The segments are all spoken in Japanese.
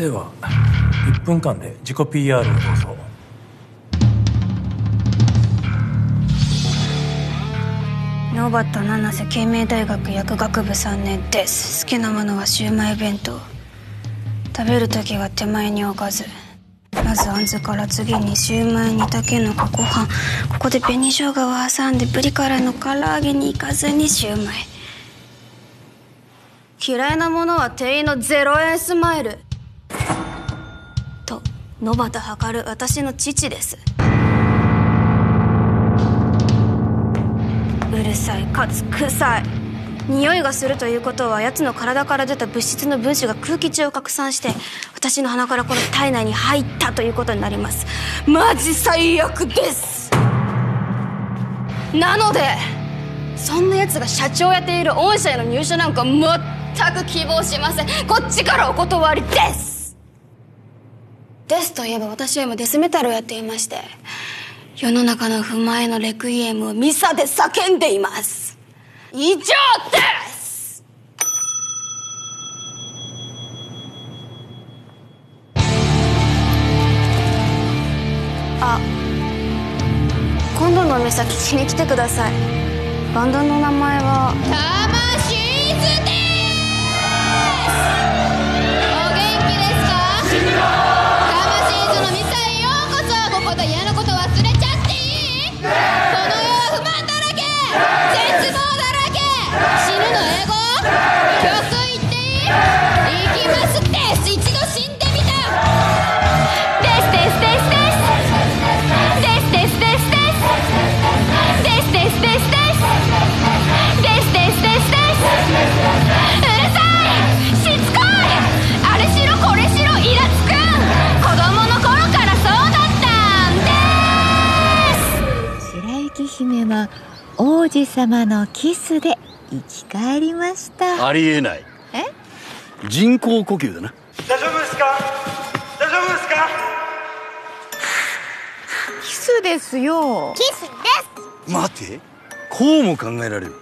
では1分間で自己 PR をどうぞ。 野端七瀬慶明大学薬学部3年です。好きなものはシウマイ弁当。食べるときは手前に置かず、まずあんずから次にシウマイにたけのこご飯、ここで紅生姜を挟んでブリからの唐揚げに行かずにシウマイ。嫌いなものは店員の0円スマイルと野端測る私の父です。うるさいかつ臭い。匂いがするということは奴の体から出た物質の分子が空気中を拡散して私の鼻からこの体内に入ったということになります。マジ最悪です。なのでそんな奴が社長をやっている御社への入社なんか全く希望しません。こっちからお断りです。ですといえば私は今デスメタルをやっていまして、世の中の不満へのレクイエムをミサで叫んでいます。以上です。あ、今度のお店聞きに来てください。バンドの名前は魂ズです。お元気ですか？魂ズのミサへようこそ。ここで嫌なこと忘れちゃっていい？この世は不満だらけ、絶望だらけ。死ぬの英語？曲言っていい？行きますです。一度死んでみた。ですですですですですですですですですですですですですですです。うるさい、しつこい、あれしろこれしろイラつくん。子供の頃からそうだったんです。 白雪姫は王子様のキスで生き返りました。 ありえない。人工呼吸だな。 大丈夫ですか？大丈夫ですか？ キスですよ。 キスです。 待て、こうも考えられる。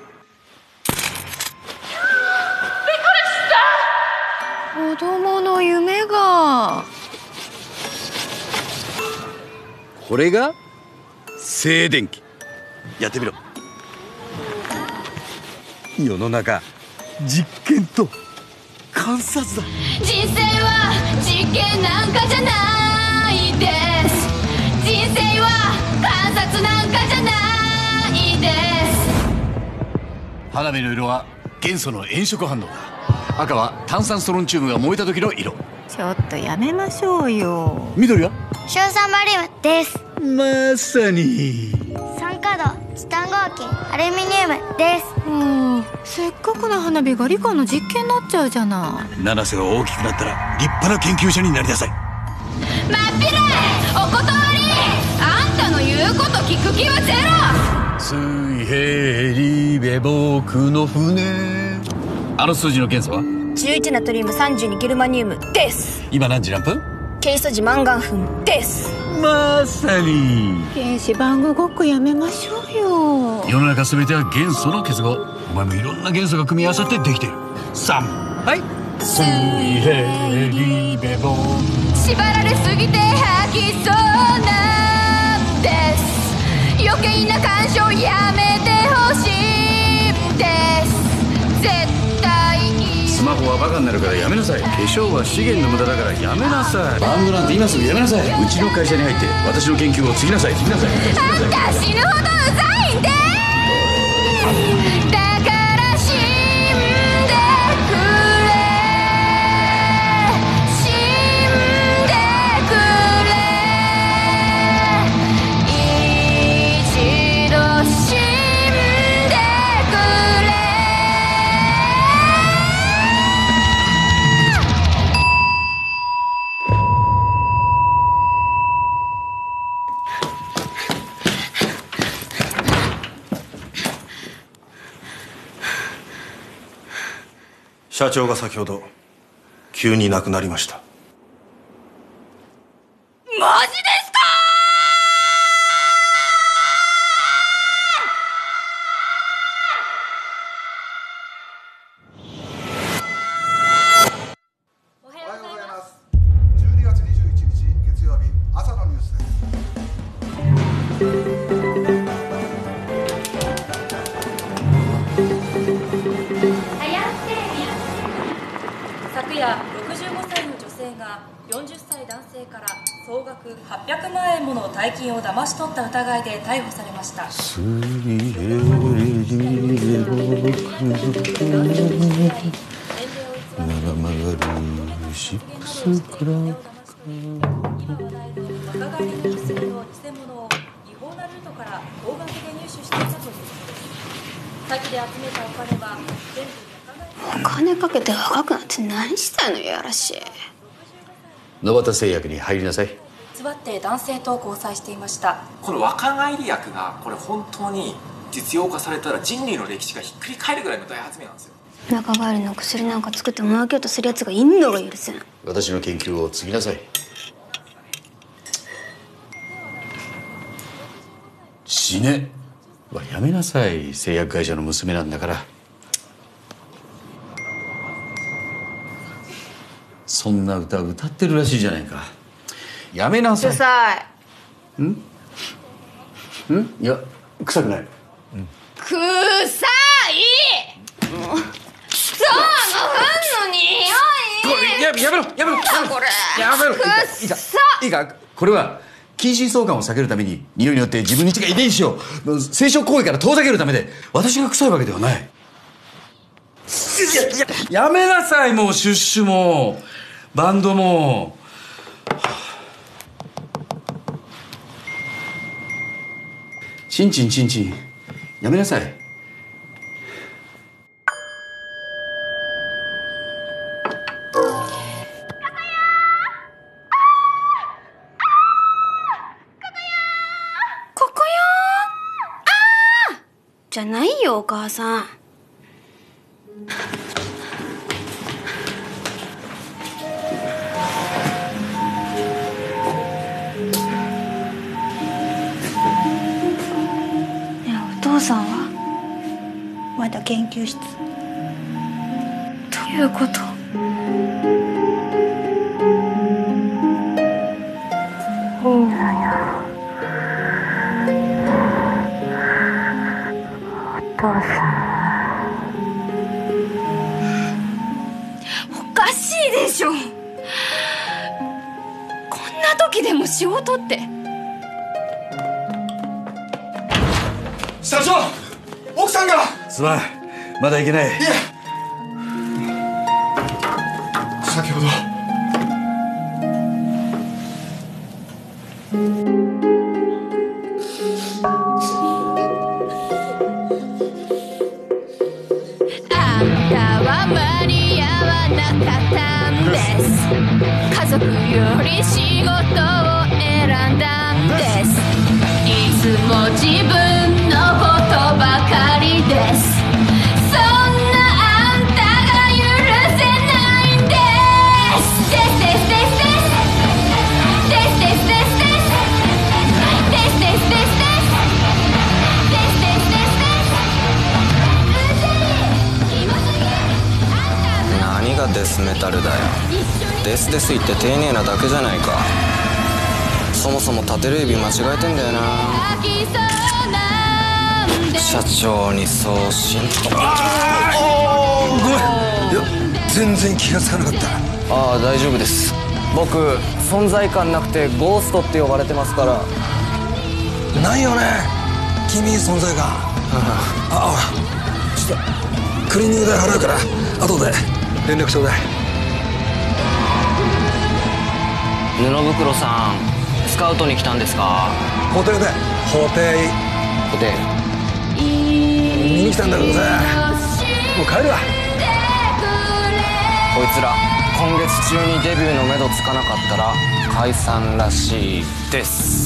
子供の夢が。 これが静電気。やってみろ。世の中実験と観察だ。 人生は実験なんかじゃないです。人生は観察なんかじゃないです。 花火の色は元素の炎色反応だ。赤は炭酸ストロンチウムが燃えた時の色。 ちょっとやめましょうよ。 緑は硝酸バリウムです。 まさに酸化銅、チタン合金、アルミニウムです。 もうせっかくの花火が理科の実験になっちゃうじゃない。 七瀬が大きくなったら立派な研究者になりなさい。 まっぴらお断り。あんたの言うこと聞く気はゼロ。 水平リベ僕の船。あの数字の元素は 11ナトリウム32ゲルマニウムです。 今何時何分？ ケイ素時マンガン粉です。 まさに原子番号ごっこやめましょうよ。 世の中全ては元素の結合。お前もいろんな元素が組み合わさってできている。3、はい水平リベボ縛られすぎて吐きそうなんです。余計な干渉やめてほしいです。絶対スマホはバカになるからやめなさい。化粧は資源の無駄だからやめなさい。バンドなんて今すぐやめなさい。うちの会社に入って私の研究を継ぎなさい。継ぎなさい。 あんた死ぬほどうざいんです。だから死んでくれ、死んでくれ、一度死んでくれ。 社長が先ほど急に亡くなりました。 マジですか？ は40歳男性から総額800万円もの大金を騙し取った疑いで逮捕されました。若返りの薬の偽物を違法なルートから高額で入手していたということです。詐欺で集めたお金は全部お金かけて若くなって何したいの、やらしい。 野畑製薬に入りなさい。 偽って男性と交際していました。 この若返り薬がこれ本当に実用化されたら人類の歴史がひっくり返るぐらいの大発明なんですよ。 若返りの薬なんか作って儲けようとするやつがいんのが許せない。 私の研究を継ぎなさい。死ねはやめなさい。製薬会社の娘なんだから。そんな歌歌ってるらしいじゃないか。やめなさい。 臭い。 いや、臭くない。 臭い。もうそうの匂い。 やめろやめろ。 これ。 やめろ。 いいかこれは近親相関を避けるために匂いによって自分に違う遺伝子を生殖行為から遠ざけるためで、私が臭いわけではない。やめなさい。もうシュッシュもバンドも。チンチンチンチンやめなさい。 ここよ。じゃないよ、お母さん。お父さんはまだ研究室。どういうこと？いいのよ。お父さん。おかしいでしょ。こんな時でも仕事って。 社長、奥さんが。 すまん、まだいけない。 いえ、先ほどあんたは間に合わなかったんです。家族より仕事を選んだんです。いつも自分のことばかりです。そんなあんたが許せないんです。ですですですですですですですですですですですです何がデスメタルだよ。デスデス言って丁寧なだけじゃないか。そもそも立てる指間違えてんだよな。社長に送信。 ごめん、いや全然気がつかなかった。 ああ大丈夫です。僕存在感なくてゴーストって呼ばれてますから。 ないよね君存在感。ちょっとクリーニング代払うから後で連絡ちょうだい。 布袋さんスカウトに来たんですか？ 法廷で法廷見に来たんだけどさ、もう帰るわ。 こいつら今月中にデビューのめどつかなかったら解散らしいです。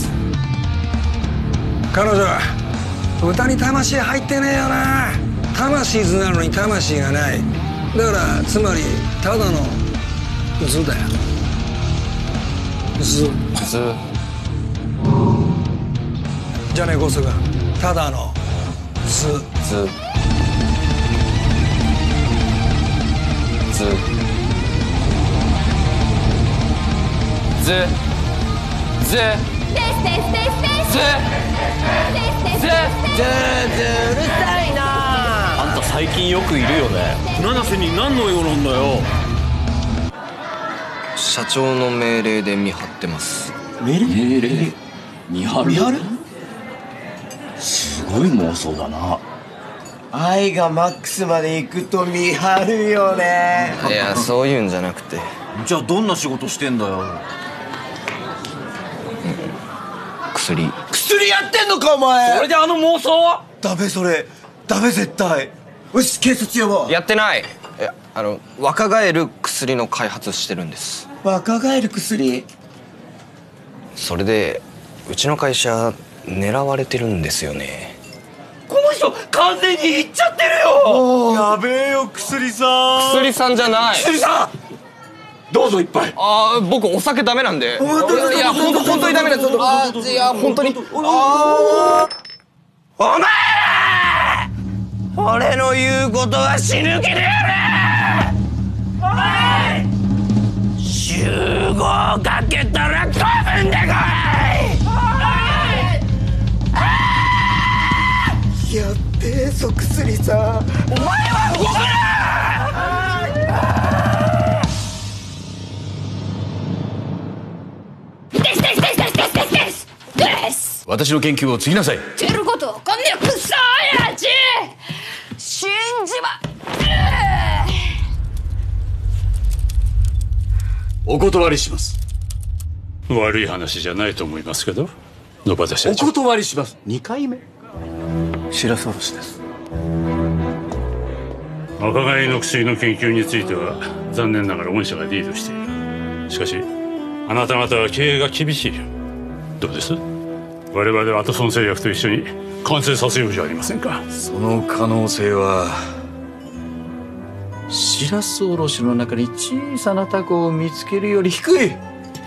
彼女歌に魂入ってねえよな。魂図なのに魂がない。だからつまりただの図だよ。図じゃねえゴスがただの図。 うるさいな。 あんた最近よくいるよね。七瀬に何の用なんだよ。 社長の命令で見張ってます。 命令見張る。すごい妄想だな。 愛がマックスまで行くと見張るよね。 いや、そういうんじゃなくて。 じゃあどんな仕事してんだよ。 薬やってんのかお前。 それであの妄想は。 ダメ、それダメ、絶対。よし、警察呼ぼう。 やってない。若返る薬の開発してるんです。 若返る薬。 それでうちの会社狙われてるんですよね。 この人完全にいっちゃってるよ。 やべえよ、薬さん。 薬さんじゃない。 薬さんどうぞ一杯。 僕お酒ダメなんで。いや、本当にダメなんです。いや、本当に。お前俺の言うことは死ぬ気でやれ。集合かけたら飛ぶんでこい。 やっべえぞ、薬さん。 お前は動くな。 私の研究を継ぎなさい。 てることわかんねえクソ親父。信じまお断りします。 悪い話じゃないと思いますけど、野端社長。 お断りします。2回目。しらすおろしです。 若返りの薬の研究については残念ながら御社がリードしている。しかしあなた方は経営が厳しい。どうです？我々ワトソン製薬と一緒に完成させようじゃありませんか。 その可能性はしらすおろしの中に小さなタコを見つけるより低い。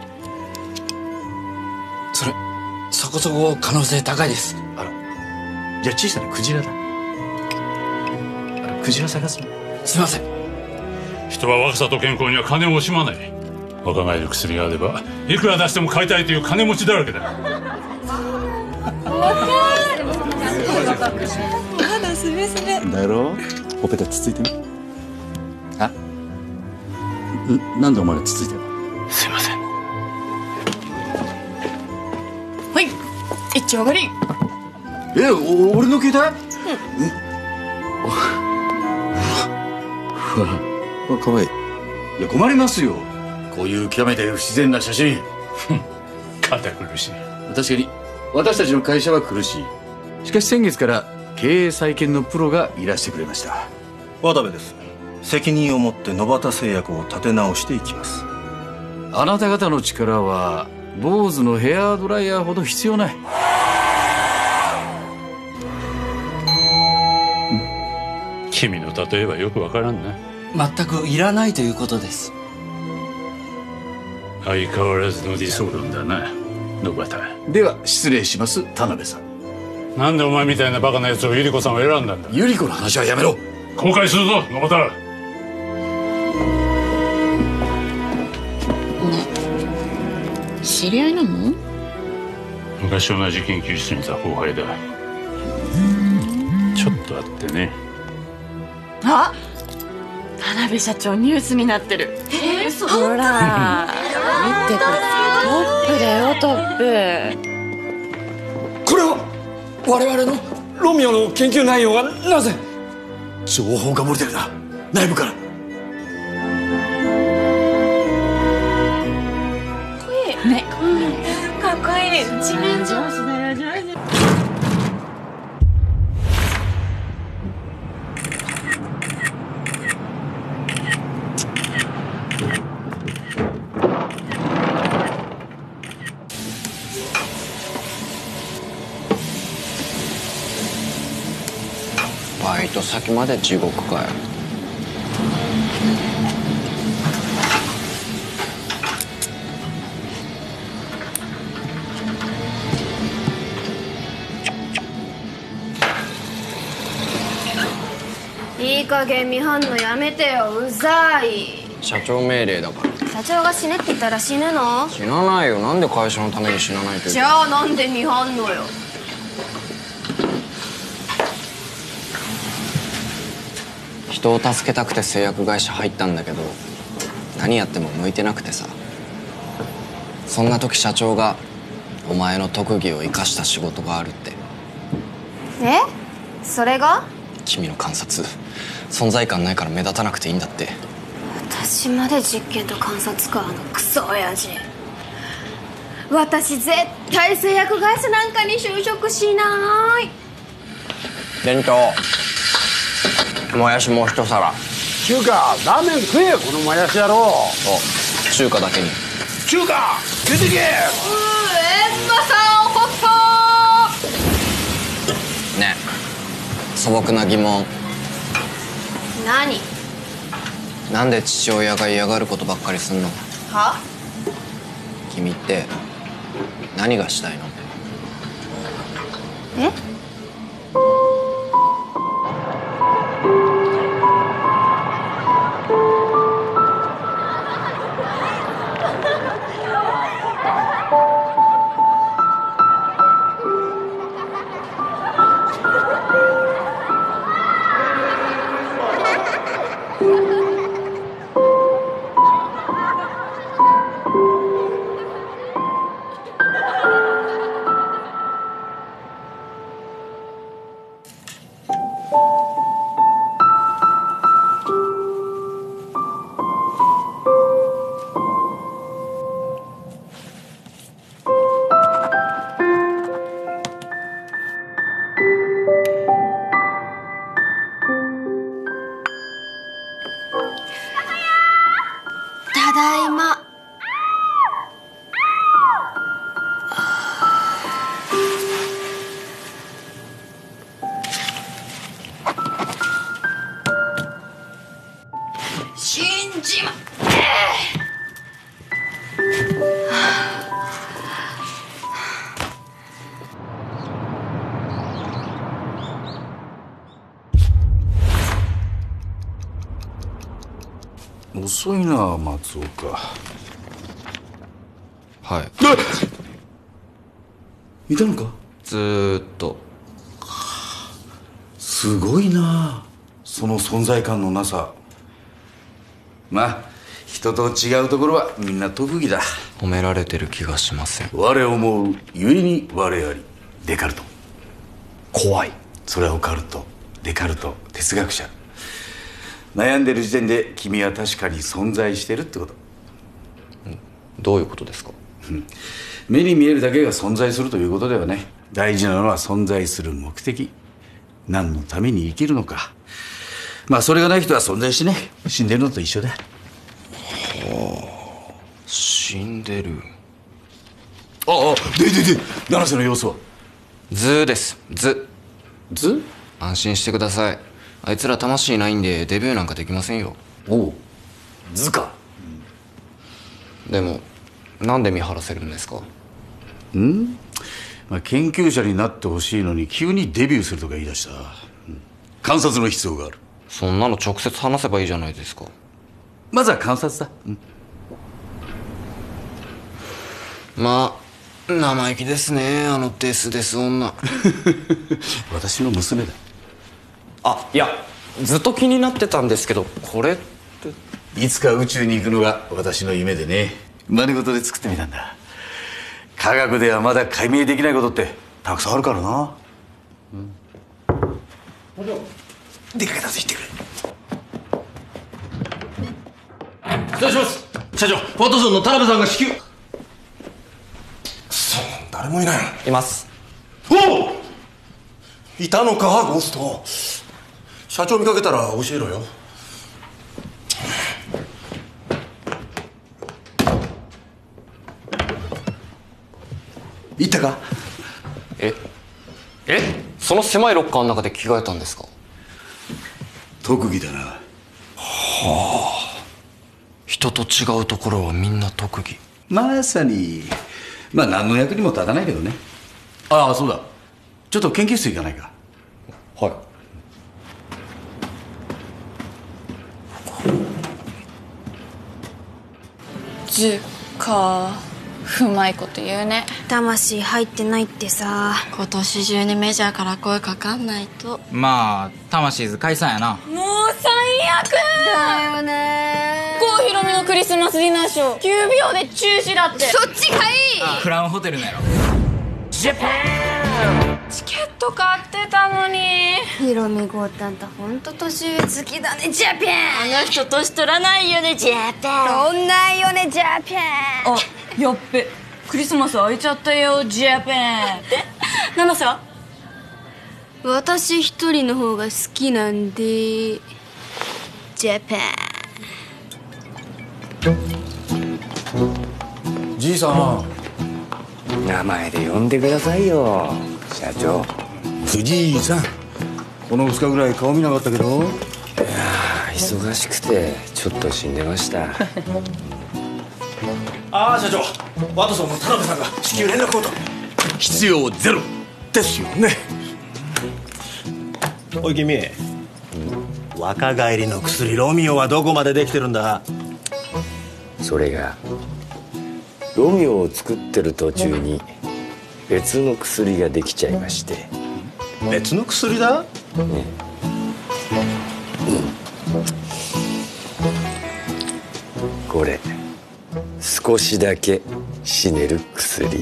そこそこ可能性高いです。 じゃあ小さなクジラだ。クジラ探すの。 すいません。 人は若さと健康には金を惜しまない。若返る薬があればいくら出しても買いたいという金持ちだらけだ。 肌すべすべだろ。ほっぺたつついてみ。なんでお前がつついてるの。 すいません。 はい一丁上がり。 俺の携帯。かわいい。いや困りますよ、こういう極めて不自然な写真。 堅苦しい。 確かに私たちの会社は苦しい。しかし先月から経営再建のプロがいらしてくれました。 渡部です。責任を持って野端製薬を立て直していきます。 あなた方の力は坊主のヘアドライヤーほど必要ない。 君の例えはよくわからんな。 全くいらないということです。 相変わらずの理想論だな、野端。 では失礼します、田辺さん。 なんでお前みたいなバカな奴を百合子さんを選んだんだ。 百合子の話はやめろ。 後悔するぞ、野端。 知り合いなの？ 昔同じ研究室にいた後輩だ。ちょっとあってね。 あ、田辺社長ニュースになってる。ほら見てこれ、トップだよ、トップ。 これは我々のロミオの研究内容がなぜ。 情報が漏れてるな、内部から。 ね、かっこいい。一面上手だよ、上手。 バイト先まで地獄かよ。 いい加減見張んのやめてよ、うざい。 社長命令だから。 社長が死ねって言ったら死ぬの？ 死なないよ。なんで会社のために死なないという。 じゃあなんで見張んのよ。 人を助けたくて製薬会社入ったんだけど、 何やっても向いてなくてさ。そんな時社長がお前の特技を生かした仕事があるって。 え？それが？ 君の観察存在感ないから目立たなくていいんだって。 私まで実験と観察か、あのクソ親父。私絶対製薬会社なんかに就職しない。 店長、もやしもう一皿。 中華ラーメン食えよ、このもやし野郎。 中華だけに。 中華出てけ。 エンマさんホットねえ、素朴な疑問。 何？ なんで父親が嫌がることばっかりすんの？ は？ 君って何がしたいの？ え？ただいま。死んじま遅いな松岡。 はい。 いたのか？ ずーっと。 すごいな、その存在感のなさ。まあ人と違うところはみんな特技だ。 褒められてる気がしません。 我思うゆえに我あり。デカルト。 怖い。 それはオカルト、デカルト、哲学者。悩んでる時点で君は確かに存在してるってこと。 どういうことですか？ 目に見えるだけが存在するということではない。大事なのは存在する目的。何のために生きるのか。まあそれがない人は存在しねえ。死んでるのと一緒だ。 はあ、死んでる。 で七瀬の様子は？ 図です。図。 図？ 安心してください。あいつら魂ないんでデビューなんかできませんよ。 おう、図か。 でもなんで見張らせるんですか？ まあ、研究者になってほしいのに急にデビューするとか言い出した。観察の必要がある。 そんなの直接話せばいいじゃないですか。 まずは観察だ。 まあ生意気ですね、あのデスデス女。 私の娘だ。 あ、いやずっと気になってたんですけど、これっていつか宇宙に行くのが私の夢でね、真似事で作ってみたんだ。科学ではまだ解明できないことってたくさんあるからな。出かけたぞ、行ってくれ。 失礼します。社長、ワトソンの田辺さんが至急。くそ、誰もいない。 います。 おお、いたのかゴースト。社長見かけたら教えろよ。 行ったか？ え、その狭いロッカーの中で着替えたんですか？ 特技だな。 はあ、人と違うところはみんな特技。 まさに。まあ何の役にも立たないけどね。ああ、そうだ、ちょっと研究室行かないか？ はい。 図かうまいこと言うね。 魂入ってないってさ。 今年中にメジャーから声かかんないと。 まあ魂図解散やな。 もう最悪だよね。 郷ひろみのクリスマスディナーショー9秒で中止だって。 そっちかい。 クラウンホテルのやろ。 ジャパン。チケット買ってたのに。 ひろみごたんとほんと年上好きだね。ジャパン。 あの人年取らないよね。ジャパン。 取んないよね。ジャパン。 あ、やっべ、クリスマス空いちゃったよ。ジャパン。で、七瀬は？ 私一人の方が好きなんで。ジャパン。 じいさん、 名前で呼んでくださいよ社長。 藤井さん、 この2日ぐらい顔見なかったけど。 いや忙しくてちょっと死んでましたああ社長、ワトソンの田辺さんが至急連絡をと。必要ゼロですよね。おい君、若返りの薬ロミオはどこまでできてるんだ？ それがロミオを作ってる途中に別の薬ができちゃいまして。 別の薬だ？ これ少しだけ死ねる薬。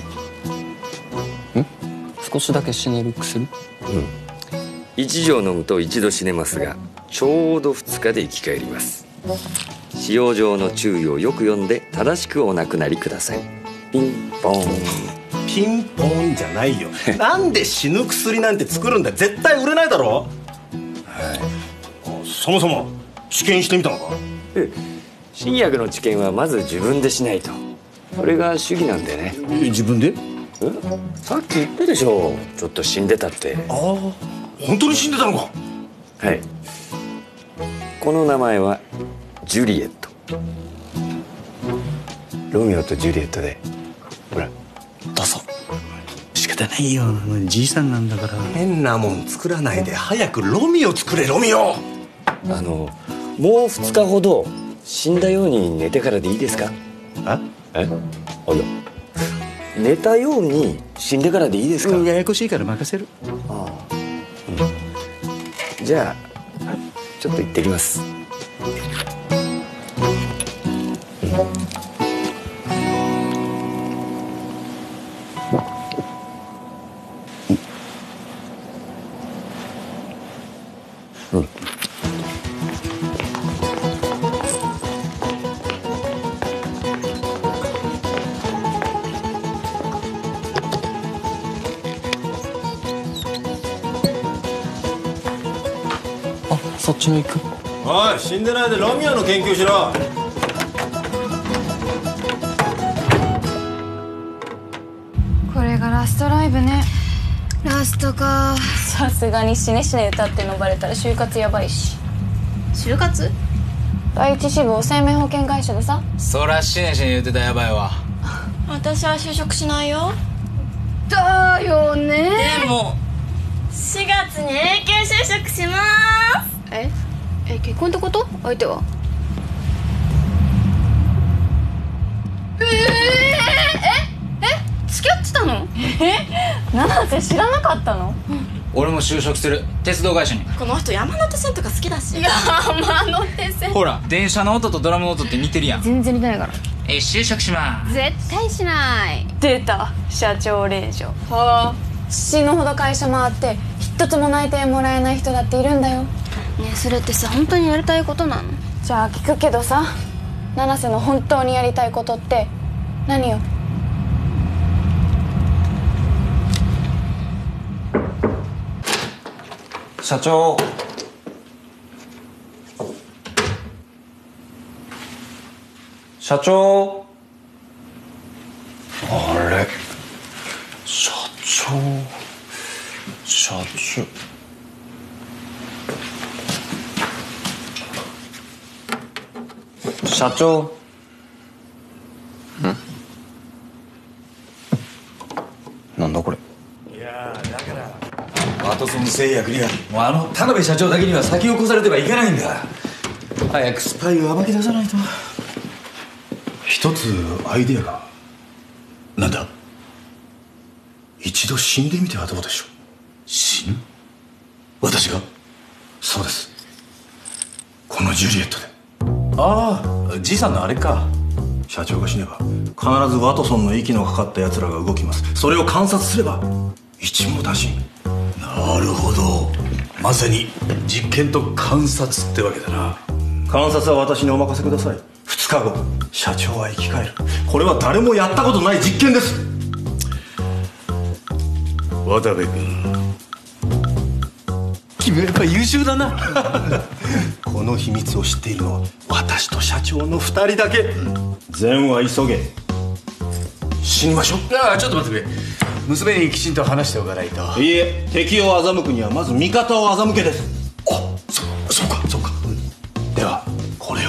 少しだけ死ねる薬？ 1錠飲むと1度死ねますが、ちょうど2日で生き返ります。使用上の注意をよく読んで正しくお亡くなりください。ピンポン。 ピンポンじゃないよ。なんで死ぬ薬なんて作るんだよ。絶対売れないだろ。そもそも治験してみたのか？ 新薬の治験はまず自分でしないと。それが主義なんでね。 自分で？ さっき言ったでしょ、ちょっと死んでたって。 ああ、本当に死んでたのか？ はい。この名前はジュリエット。ロミオとジュリエットで、ほらどうぞ。 仕方ないよ、じいさんなんだから。 変なもん作らないで早くロミオ作れ。ロミオ。 もう2日ほど死んだように寝てからでいいですか？あいや、寝たように死んでからでいいですか？ ややこしいから任せる。 じゃあちょっと行ってきます。 そっちの行く。 おい、死んでないでロミオの研究しろ。 これがラストライブね。 ラストか。 さすがに死ね死ね歌ってのバレたら就活やばいし。 就活？ 第一志望生命保険会社でさ。 そら死ね死ね言ってたらやばいわ。 私は就職しないよ。 だよね。 でも4月に永久就職します。 結婚ってこと？相手は？付き合ってたの？ 七瀬知らなかったの？ 俺も就職する。鉄道会社に。 この人山手線とか好きだし。山手線。 ほら電車の音とドラムの音って似てるやん。 全然似てないから。 就職します。 絶対しない。 出た社長令嬢。はあ、死ぬほど会社回って一つも内定もらえない人だっているんだよ。 ねえ、それってさ、本当にやりたいことなの？ じゃあ聞くけどさ、七瀬の本当にやりたいことって何よ？ 社長。社長。 あれ、社長。 社長。なんだこれ。 いやだからワトソン製薬にはもう田辺社長だけには先を越されてはいけないんだ。早くスパイを暴き出さないと。一つアイデアが。 なんだ、一度死んでみてはどうでしょう。 死ぬ？ 私が？そうです、このジュリエットで。 ああ、じいさんのあれか。 社長が死ねば必ずワトソンの息のかかった奴らが動きます。それを観察すれば一網打尽。 なるほど、まさに実験と観察ってわけだな。 観察は私にお任せください。2日後社長は生き返る。これは誰もやったことない実験です。 渡部君、君はやっぱ優秀だな。 この秘密を知っているのは私と社長の2人だけ。善は急げ。死にましょう。 ああ、ちょっと待ってくれ。娘にきちんと話しておかないと。 いいえ、敵を欺くにはまず味方を欺けです。あ、そうか。ではこれを。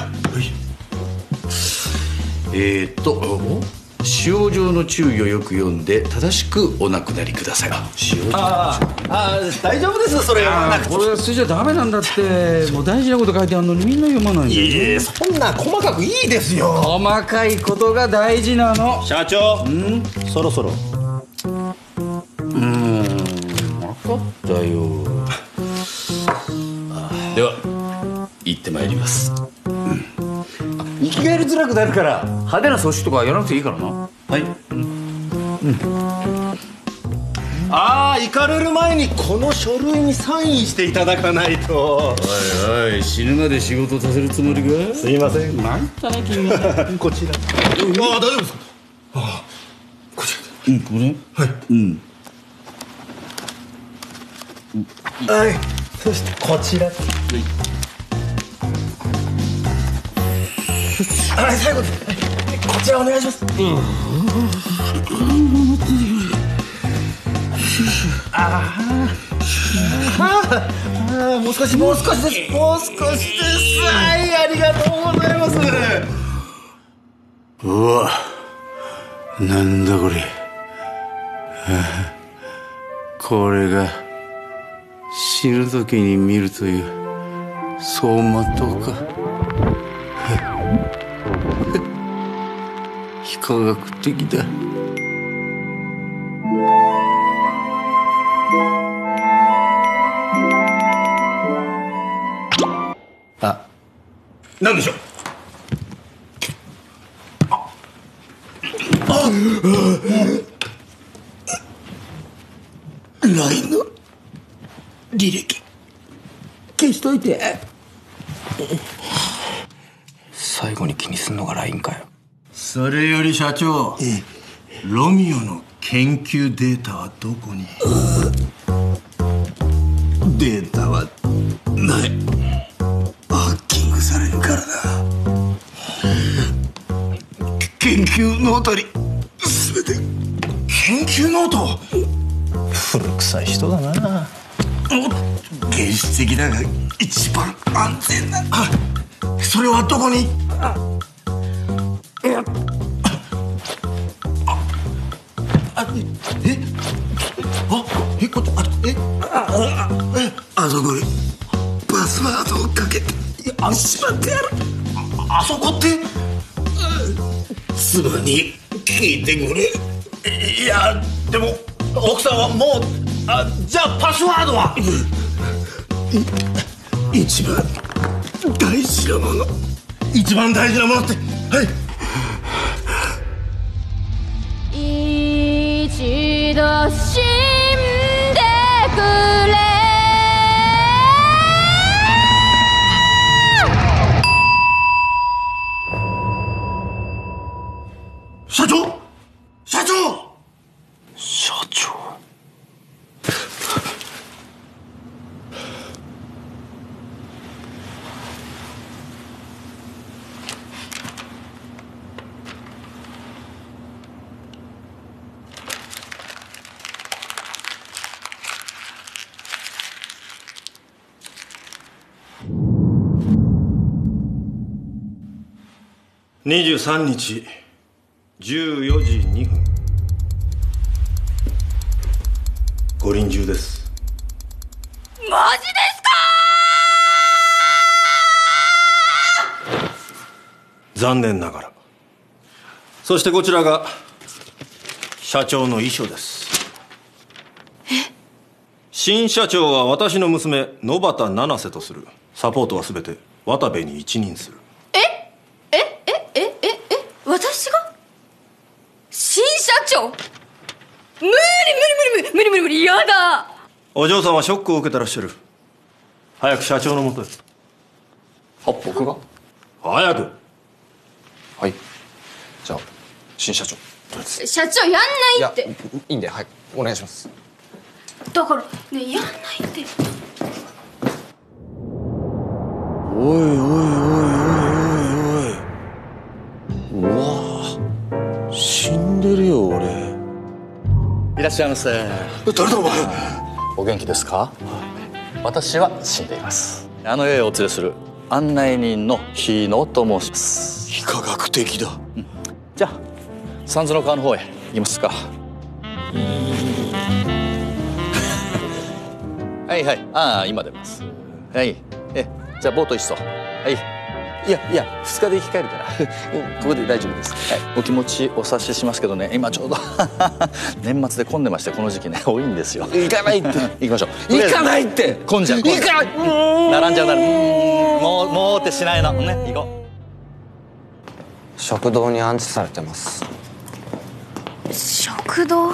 使用上の注意をよく読んで正しくお亡くなりください。使用上の注意。 大丈夫です。それはこれは捨てちゃダメなんだって。もう大事なこと書いてあるのにみんな読まないんだよ。 いえ、そんな細かくいいですよ。 細かいことが大事なの。 社長、そろそろ。 分かったよ。では行ってまいります。生き返りづらくなるから派手な葬式とかやらなくていいからな。はい。 行かれる前にこの書類にサインしていただかないと。 おい、死ぬまで仕事させるつもりか？ すいません。 参ったね君は。 こちら。大丈夫ですか？こちら。 これ？はい。 はい。そしてこちら。はい、最後です。こちらお願いします。もう少しです。もう少しです。はい、ありがとうございます。 うわ、なんだこれ。これが死ぬ時に見るという走馬灯か。非科学的だ。 何でしょう。 LINE の履歴消しといて。 最後に気にすんのが LINE かよ。それより社長、ロミオの研究データはどこに？ データはない。ハッキングされるからな。研究ノートに全て。 研究ノート？古臭い人だな。 原始的だが一番安全だ。 それはどこに？ あそこにパスワードをかけてしまってやる。 あそこって？ 妻に聞いてくれ。 いや、でも奥さんはもう。じゃあパスワードは？ 一番大事なもの。 一番大事なものって？はい。 一度死んでくれ。 社長！23日14時2分。ご臨終です。 マジですか？ 残念ながら。そしてこちらが社長の遺書です。新社長は私の娘野畑七瀬とする。サポートは全て渡部に一任する。 私が新社長？無理やだ。 お嬢さんはショックを受けてらっしゃる。早く社長のもとへ。 あ、僕が？ 早く。 はい。じゃあ新社長。 社長やんないって。 いいんで、はい、お願いします。 だからね、やんないって。 おいおいおいおいおい。うわぁ、死んでるよ俺。 いらっしゃいませ。 誰だお前。 お元気ですか？私は死んでいます。あの世へお連れする案内人の日野と申します。 非科学的だ。 じゃあ三途の川の方へ行きますか。はいはい、ああ今出ます。はい、じゃあボート一艘。はい、いや2日で生き返るからここで大丈夫です。はい、お気持ちお察ししますけどね、今ちょうど年末で混んでまして、この時期ね多いんですよ。 行かないって。 行きましょう。 行かないって。 混んじゃう。 行かない。 並んじゃうなる。もうってしないのね。行こう。食堂に安置されてます。 食堂？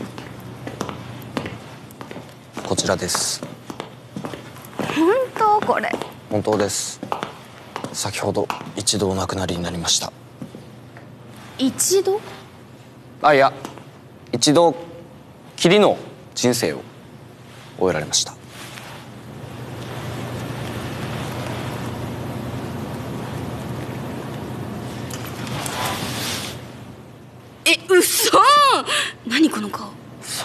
こちらです。 本当？これ本当です。先ほど一度お亡くなりになりました。 一度？ あ、いや、一度きりの人生を終えられました。 嘘！何この顔。 そう。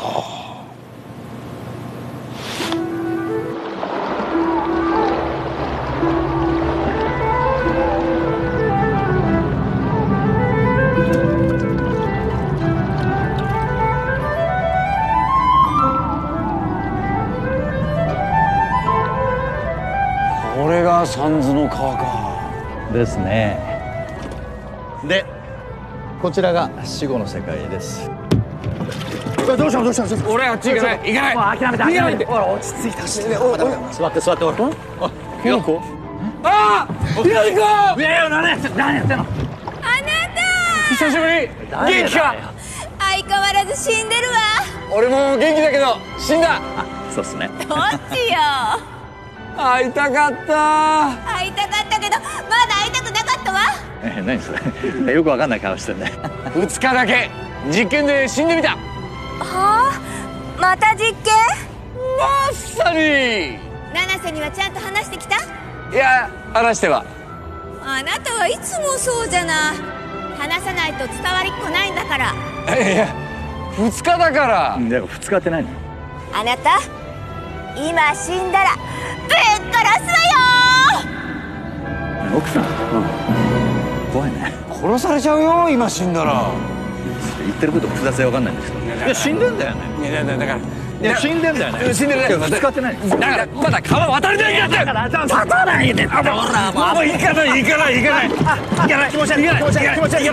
これが三途の川か。 ですね。でこちらが死後の世界です。 どうした俺あっち行かない。もう諦めてほら落ち着いたし。座っておい。 ひなこ。ああ、ひなこ。いや何やってんの。あなた久しぶり。元気か。 相変わらず死んでるわ。 俺も元気だけど死んだ。 そうっすね。 どっちよ。 会いたかった。 会いたかったけどまだ会いたくなかったわ。 何それよくわかんない顔してんね。 2日だけ実験で死んでみた。 はあ、また実験？ まさに。 七瀬にはちゃんと話してきた？ いや、話しては。 あなたはいつもそうじゃない。話さないと伝わりっこないんだから。 いや、2日だから。 でも2日って何？ あなた今死んだらぶっ殺すわよ。 奥さん、怖いね。 殺されちゃうよ今死んだら。 言ってること複雑で分かんないんですけど。いや死んでんだよね。 いやだから死んでんだよね。 死んでない。 使ってない。 だからまだ川渡れないんだよ。立たないで。ほらもう行かない。気持ち悪い。分かった。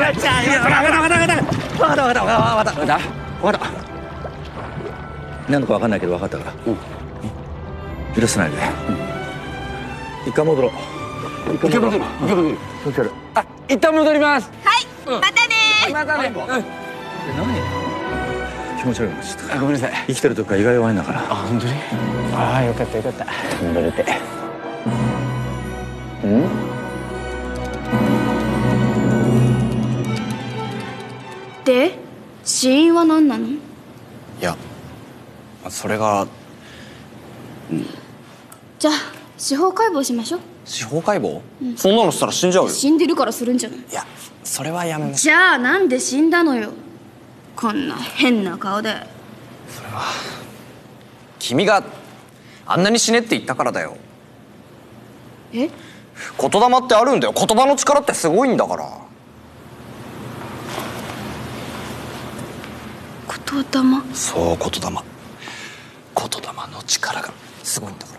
何のか分かんないけど分かったから。許さないで。一回戻ろう。 一回戻る。あ、一旦戻ります。 はい、またね。 何？気持ち悪いのちょっと。 ごめんなさい。 生きてる時から意外弱いんだから。 あ、本当に？ああ、よかった。戻れて。 で、死因は何なの？ いや、それが。 じゃあ司法解剖しましょう。 司法解剖？そんなのしたら死んじゃうよ。 死んでるからするんじゃない？ いや、それはやめましょう。 じゃあなんで死んだのよ。こんな変な顔で。 それは君があんなに死ねって言ったからだよ。 え？ 言霊ってあるんだよ。言葉の力ってすごいんだから。 言霊？ そう、言霊の力がすごいんだから。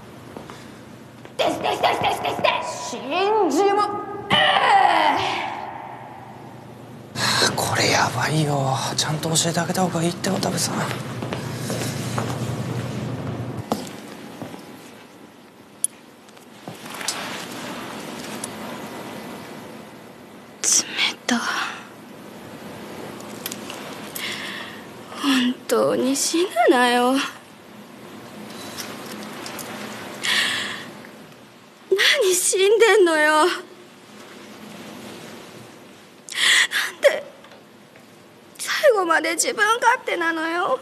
信じも。 これやばいよ。ちゃんと教えてあげた方がいいって渡部さん。 冷た。本当に死ぬなよ。何死んでんのよ。なんで最後まで自分勝手なのよ。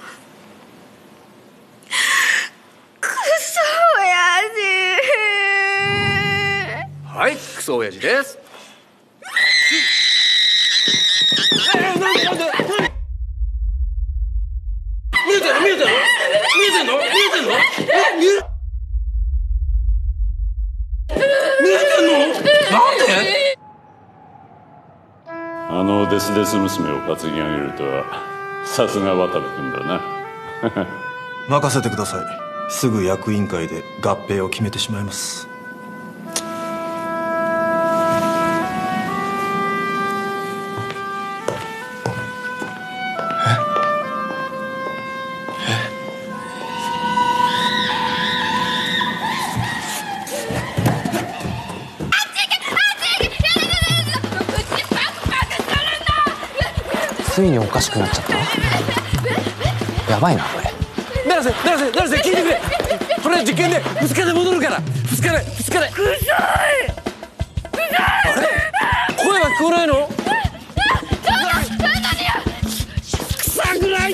クソ親父。 はい、クソ親父です。なんで見えてんの見えてんの見えてんの見えてんの見えてんのなんであのデスデス娘を担ぎ上げるとはさすが渡部君だな。 任せてください。すぐ役員会で合併を決めてしまいます。 ついにおかしくなっちゃった。やばいなこれ。 成瀬聞いてくれ。これ実験で2日で戻るから。2日で臭い。 あれ声は聞こえないの？ 臭くないって。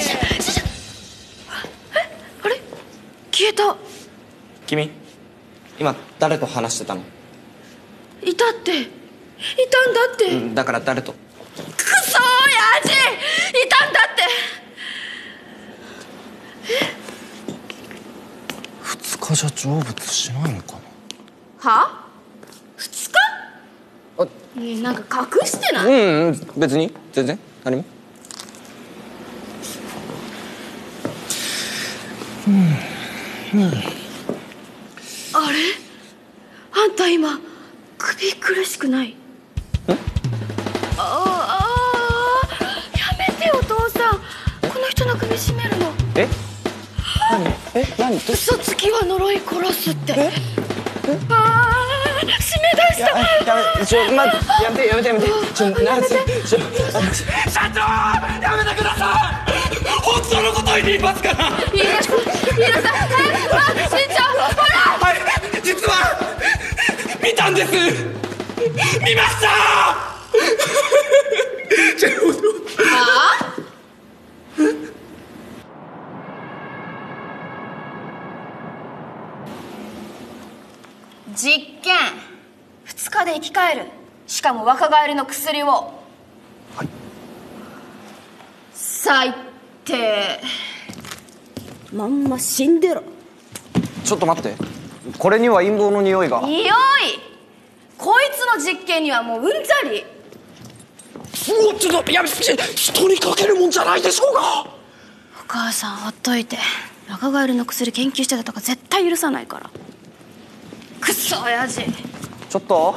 あれ消えた。 君今誰と話してたの？ いたんだって。 だから誰と？ クソ親父いたんだって。 2日じゃ成仏しないのかな。 は？2日？ねえなんか隠してない？ 別に全然何も。 あれ？あんた今首苦しくない？やめてよお父さん。この人の首絞めるの。何？嘘つきは呪い殺すって。締め出した。 やめて。 社長やめてください。本当のこと言いますから。飯田さん身長ほら。 はい、実は見たんです。見ました。 はあ？実験2日で生き返る。しかも若返りの薬を。最低。まんま死んでろ。 ちょっと待って、これには陰謀の匂いが。 匂い？こいつの実験にはもううんざり。 ちょっとやめて。人にかけるもんじゃないでしょうが。 お母さんほっといて。若返りの薬研究してたとか絶対許さないから。クソ親父。 ちょっと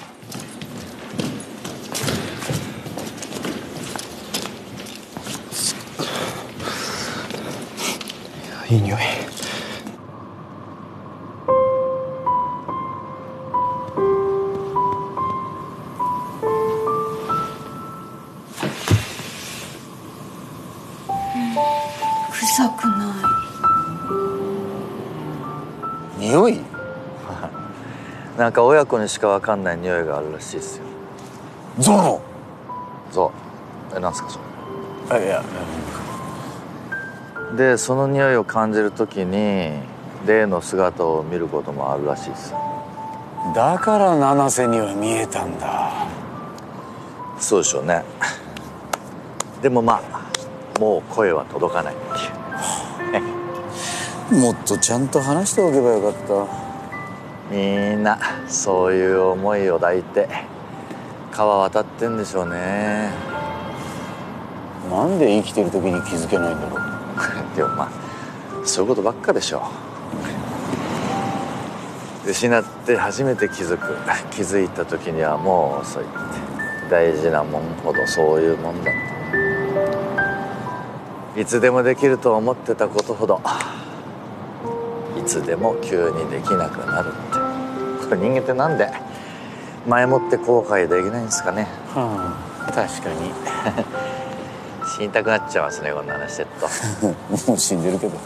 いい匂い。 臭くない。 匂い？なんか親子にしか分かんない匂いがあるらしいですよ。 ゾロ。 なんすかそいやれ。でその匂いを感じるときに霊の姿を見ることもあるらしいです。 だから七瀬には見えたんだ。 そうでしょうね。でもまあもう声は届かないっていう。 もっとちゃんと話しておけばよかった。 みんなそういう思いを抱いて川渡ってんでしょうね。 なんで生きてる時に気づけないんだろう。 でもまあそういうことばっかでしょう。失って初めて気づいた時にはもう遅いって。 大事なもんほどそういうもんだ。いつでもできると思ってたことほどいつでも急にできなくなるって。これ人間ってなんで前もって後悔できないんですかね。確かに死にたくなっちゃいますね、こんな話してると。もう死んでるけど。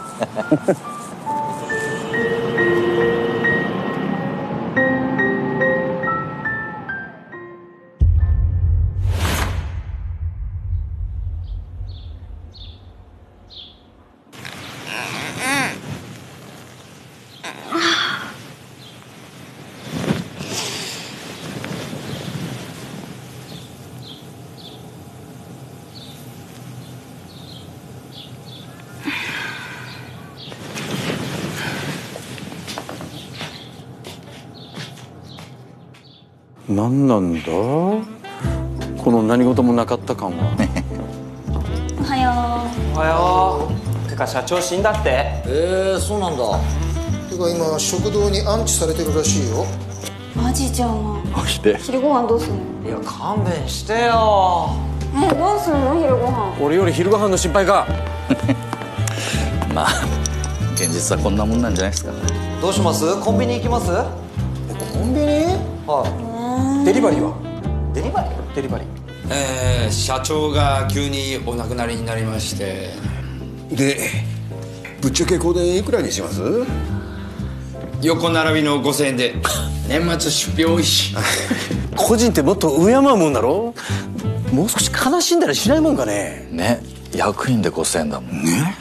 何なんだこの何事もなかった感は。 おはよう。おはよう。てか社長死んだって。 そうなんだ。てか今食堂に安置されてるらしいよ。 マジじゃん。昼ご飯どうすんの？ いや勘弁してよ。 どうすんの昼ご飯？ 俺より昼ご飯の心配か。 まあ現実はこんなもんなんじゃないですか。 どうします？コンビニ行きます？ コンビニ？ はい。デリバリーは？デリバリー？デリバリー。 社長が急にお亡くなりになりまして。 でぶっちゃけ香典いくらにします？ 横並びの5000円で年末出費多いし。 個人ってもっと敬うもんだろ。もう少し悲しんだりしないもんかね。 ね、役員で5000円だもんね。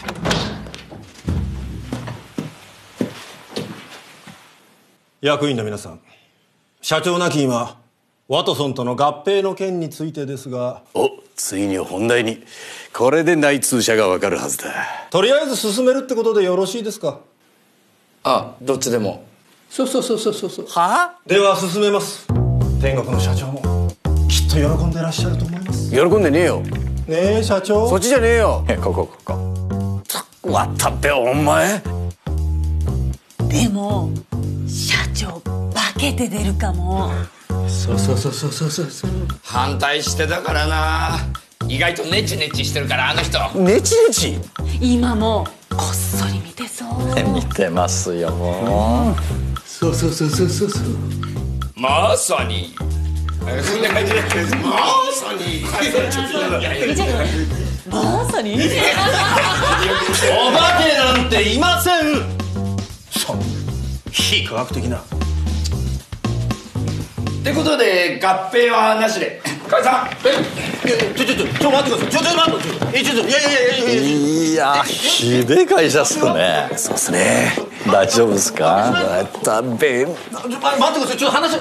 役員の皆さん、社長亡き今ワトソンとの合併の件についてですが。 お、ついに本題に。これで内通者がわかるはずだ。 とりあえず進めるってことでよろしいですか？どっちでも。 そう。 はあ？では進めます。天国の社長もきっと喜んでらっしゃると思います。 喜んでねえよ。 ねえ社長。 そっちじゃねえよ。 ここ。 わったってお前。 でも社長化けて出るかも。 そう。 反対してたからな。意外とネチネチしてるからあの人。 ネチネチ？ 今もこっそり見てそう。 見てますよもう。 そう。 まさに。そんな感じだけど。まさに。 まさに。 お化けなんていません。 そう。非科学的な。 ってことで合併はなしで。解散。 ちょ待ってください。ちょ待って。 いやひでえ会社っすね。 そうっすね。 大丈夫っすか？ 待ってください。ちょっと話。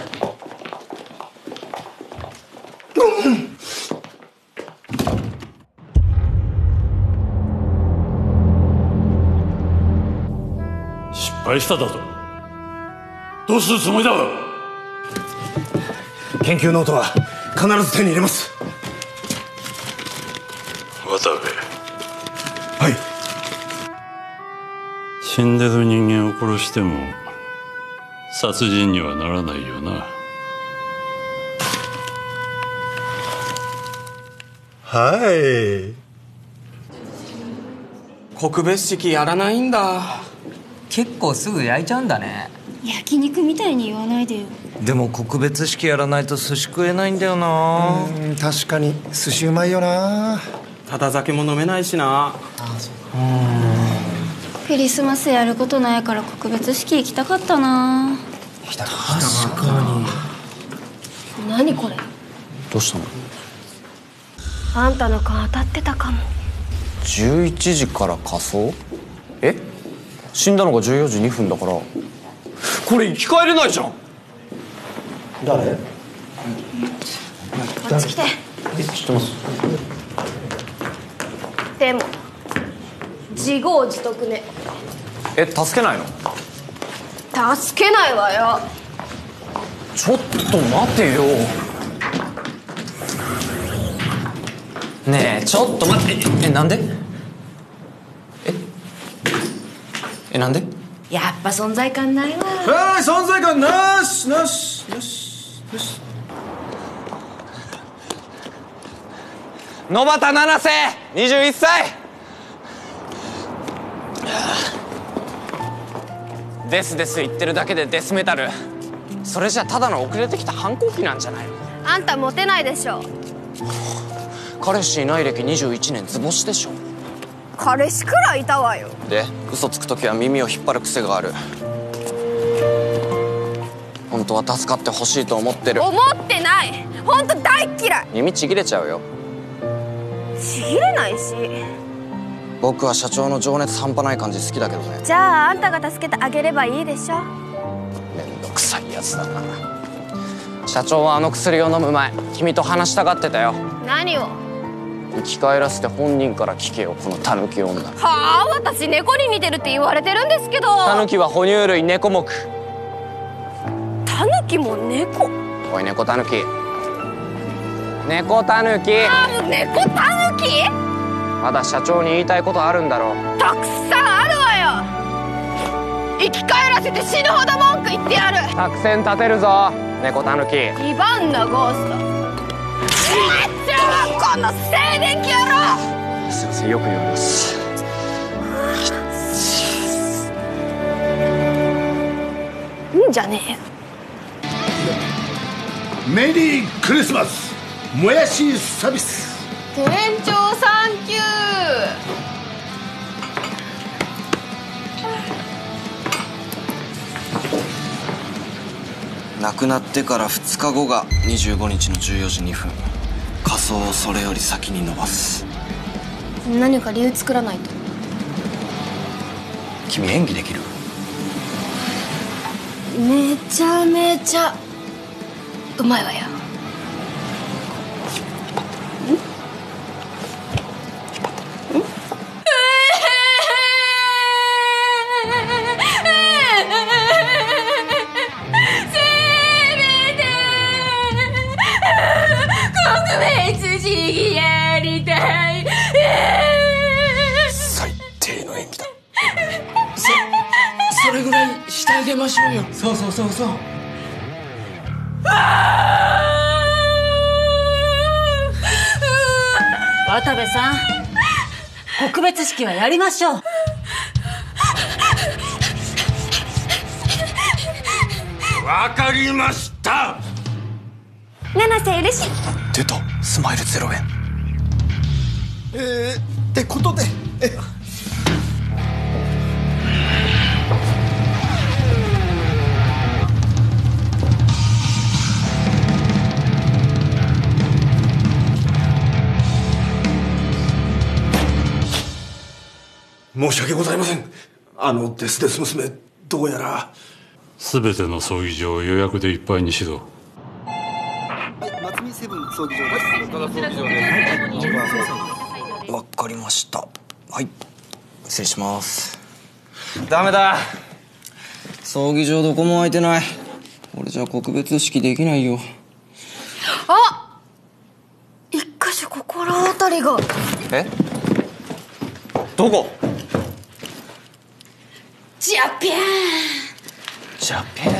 失敗しただと。どうするつもりだ。 研究ノートは必ず手に入れます。 渡部。 はい。 死んでる人間を殺しても殺人にはならないよな。 はい。告別式やらないんだ。 結構すぐ焼いちゃうんだね。 焼肉みたいに言わないでよ。 でも告別式やらないと寿司食えないんだよな。 確かに寿司うまいよな。 ただ酒も飲めないしな。 クリスマスやることないから告別式行きたかったな。 確かに。 何これ？ どうしたの？ あんたの勘当たってたかも。 11時から仮装？死んだのが14時2分だから、これ生き返れないじゃん。 誰？ こっち来て。 知ってます。 でも自業自得ね。 助けないの？ 助けないわよ。 ちょっと待てよ。ねえちょっと待って。なんで？なんで？ やっぱ存在感ないわ。 存在感なし。 野端七瀬21歳。デスデス言ってるだけでデスメタル、それじゃただの遅れてきた反抗期なんじゃないの？ あんたモテないでしょ。 彼氏いない歴21年図星でしょ。 彼氏くらいいたわよ。 で嘘つく時は耳を引っ張る癖がある。本当は助かってほしいと思ってる。 思ってない。本当大嫌い。 耳ちぎれちゃうよ。 ちぎれないし。 僕は社長の情熱半端ない感じ好きだけどね。 じゃああんたが助けてあげればいいでしょ。 めんどくさいやつだな。社長はあの薬を飲む前君と話したがってたよ。 何を？ 生き返らせて本人から聞けよ、このタヌキ女。 はあ、私猫に似てるって言われてるんですけど。 タヌキは哺乳類猫目。 タヌキも猫？ おい猫タヌキ、猫タヌキ。 ああ、もう猫タヌキ？ まだ社長に言いたいことあるんだろう。 たくさんあるわよ。生き返らせて死ぬほど文句言ってやる。 作戦立てるぞ猫タヌキ。 リバンナゴースト。中学校の静電気野郎。 すいません、よく言われます。 いいんじゃねえよ。 メリークリスマスもやしサービス。 店長サンキュー。 亡くなってから2日後が25日の14時2分。仮装をそれより先に伸ばす。 何か理由作らないと。 君演技できる？ めちゃめちゃうまいわよ。 最低の演技だ。それぐらいしてあげましょうよ。そうそうそうそう。 渡部さん、告別式はやりましょう。 わかりました。 七瀬嬉しい。 出た、スマイル0円。 ってことで、申し訳ございません。デスデス娘、どうやら全ての葬儀場を予約でいっぱいにしろ。 松見セブン葬儀場です。岡田葬儀場です。 わかりました。はい、失礼します。ダメだ、葬儀場どこも空いてない。これじゃ告別式できないよ。 あ、一箇所心当たりが。 え、どこ？ ジャパン。 ジャパ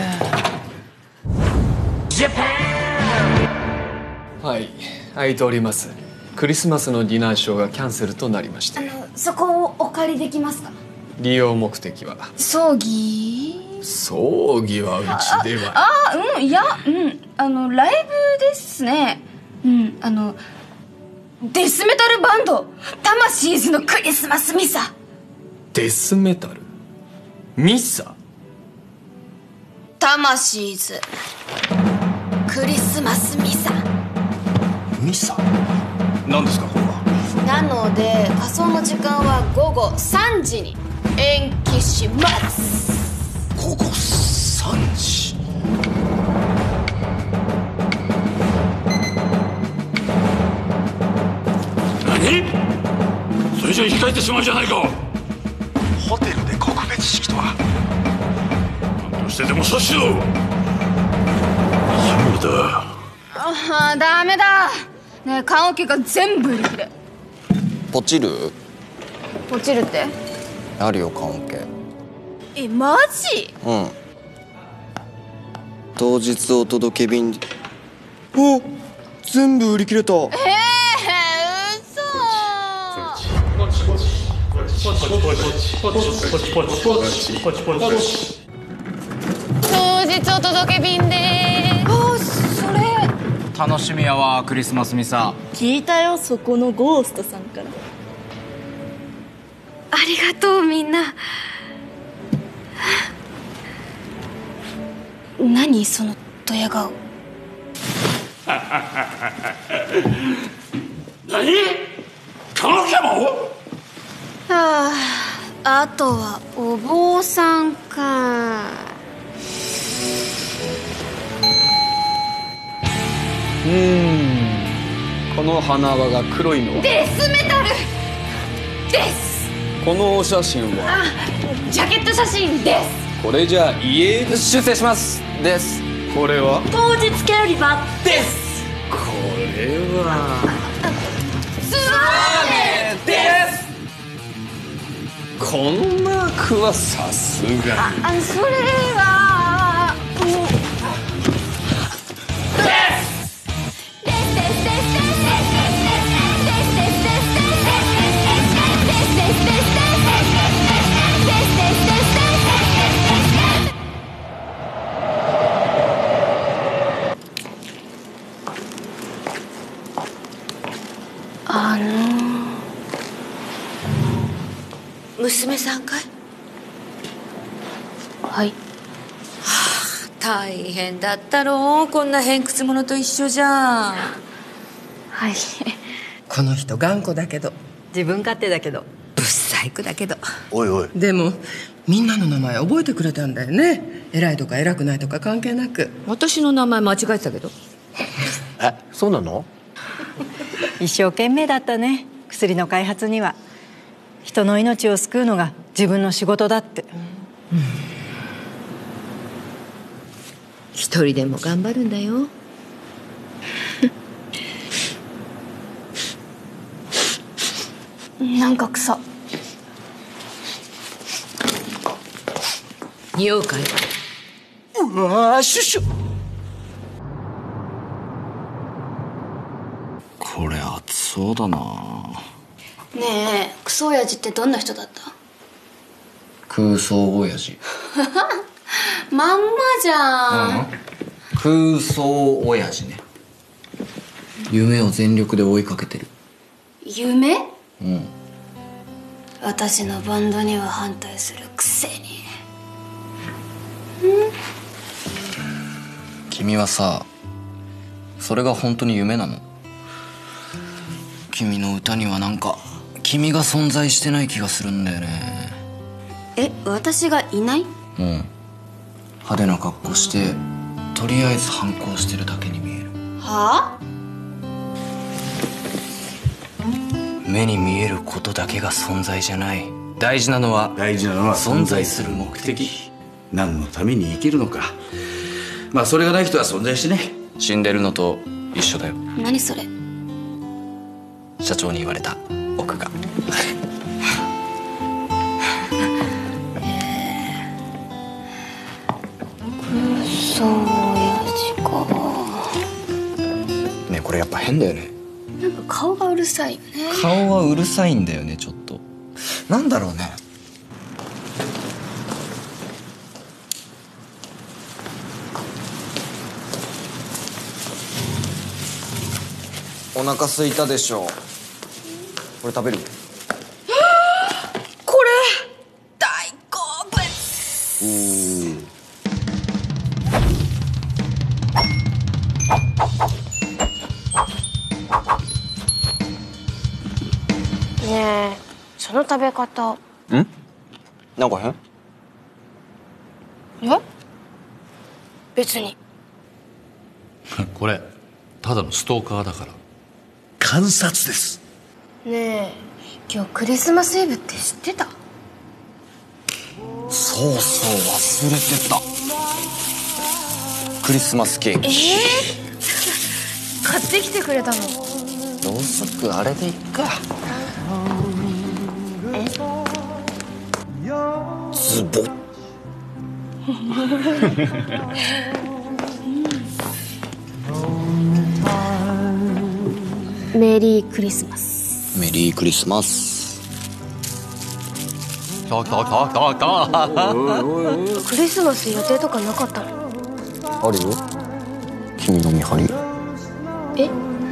ン。 ジャパン。はい、空いております。クリスマスのディナーショーがキャンセルとなりまして。 そこをお借りできますか？ 利用目的は？ 葬儀？ 葬儀はうちでは。 いや、ライブですね。デスメタルバンドタマシーズのクリスマスミサ。 デスメタルミサ？ タマシーズクリスマスミサ。 ミサ？何ですかこれは？ なので仮装の時間は午後3時に延期します。 午後3時？ 何？それじゃ控えてしまうじゃないか。 ホテルで告別式とは。 何としてでも阻止しろ。そうだ。 ダメだねえ、棺桶が全部売り切れ。 ポチる？ ポチるって？ あるよ棺桶。 マジ？ うん。当日お届け便。お、全部売り切れた。 嘘。 当日お届け便でーす。それ楽しみやわクリスマスミサ。 聞いたよ、そこのゴーストさんから。 ありがとうみんな。何そのドヤ顔。 何？彼女も？ あとはお坊さんか。 この花輪が黒いのはデスメタルです。 このお写真はジャケット写真です。 これじゃあ家出修正しますですこれは当日キャリバーです。 これはスワーメンです。 このマークはさすがにそれは娘さんかい？ はい。 大変だったろう、こんな偏屈者と一緒じゃん。 はい。 この人頑固だけど、 自分勝手だけどブサイクだけど。 おいおい、 でもみんなの名前覚えてくれたんだよね。偉いとか偉くないとか関係なく。 私の名前間違えてたけど。 そうなの？ 一生懸命だったね、薬の開発には。人の命を救うのが自分の仕事だって。 一人でも頑張るんだよ。 なんか臭。 匂うかい？ うわーシュッシュ。これ熱そうだな。 ねえ、クソ親父ってどんな人だった？ 空想親父。 まんまじゃん。 空想親父ね。夢を全力で追いかけてる。 夢？ うん。 私のバンドには反対するくせに。 君はさ、それが本当に夢なの？君の歌にはなんか君が存在してない気がするんだよね。 私がいない？ うん。派手な格好してとりあえず反抗してるだけに見える。 はあ？ 目に見えることだけが存在じゃない。大事なのは存在する目的。 何のために生きるのか。まあそれがない人は存在してね。 死んでるのと一緒だよ。 何それ？ 社長に言われた。僕が。 そう親父か。 ねえ、これやっぱ変だよね。 なんか顔がうるさいよね。 顔はうるさいんだよね、ちょっと。なんだろうね。お腹空いたでしょ。これ食べる？ これ大好物。 ねえ、その食べ方。 なんか変？ いや別に。 これただのストーカーだから。観察です。 ねえ、今日クリスマスイブって知ってた？ そうそう、忘れてた。クリスマスケーキ。 買ってきてくれたの？ ろうそくあれでいっか。ズボッ。 メリークリスマス。 メリークリスマス。 た来た来た来た来た。 クリスマス予定とかなかったの？ あるよ、君の見張り。 え？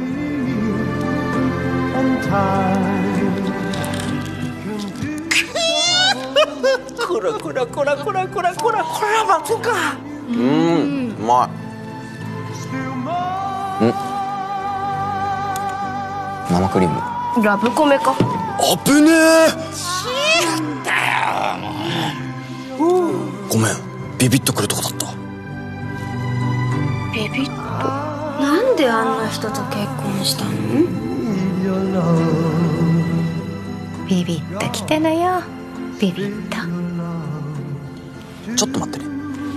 こらこらこらこらこらこらこら待つか。 うまい。生クリーム。 ラブコメか。 危ねえ。ごめん、ビビッとくるとこだった。 ビビッと。なんであんな人と結婚したの？ ビビッと来たのよ。ビビッと。 ちょっと待ってね。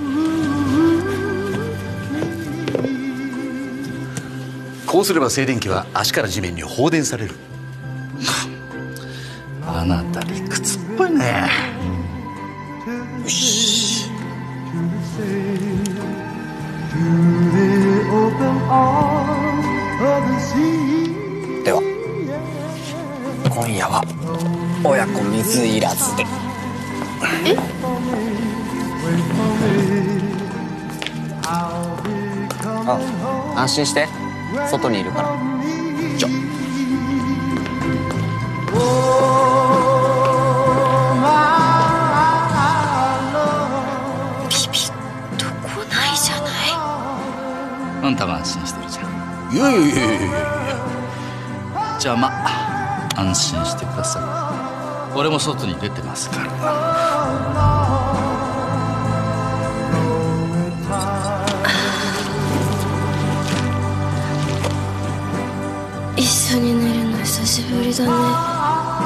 こうすれば静電気は足から地面に放電される。あなた理屈っぽいね。よし。 では今夜は親子水入らずで。 え？ あ、安心して、外にいるから。じゃビビッと来ないじゃない。 あんたが安心してるじゃん。いやいやいやいやいや。じゃあまあ安心してください。俺も外に出てますから。 一緒に寝るの久しぶりだね。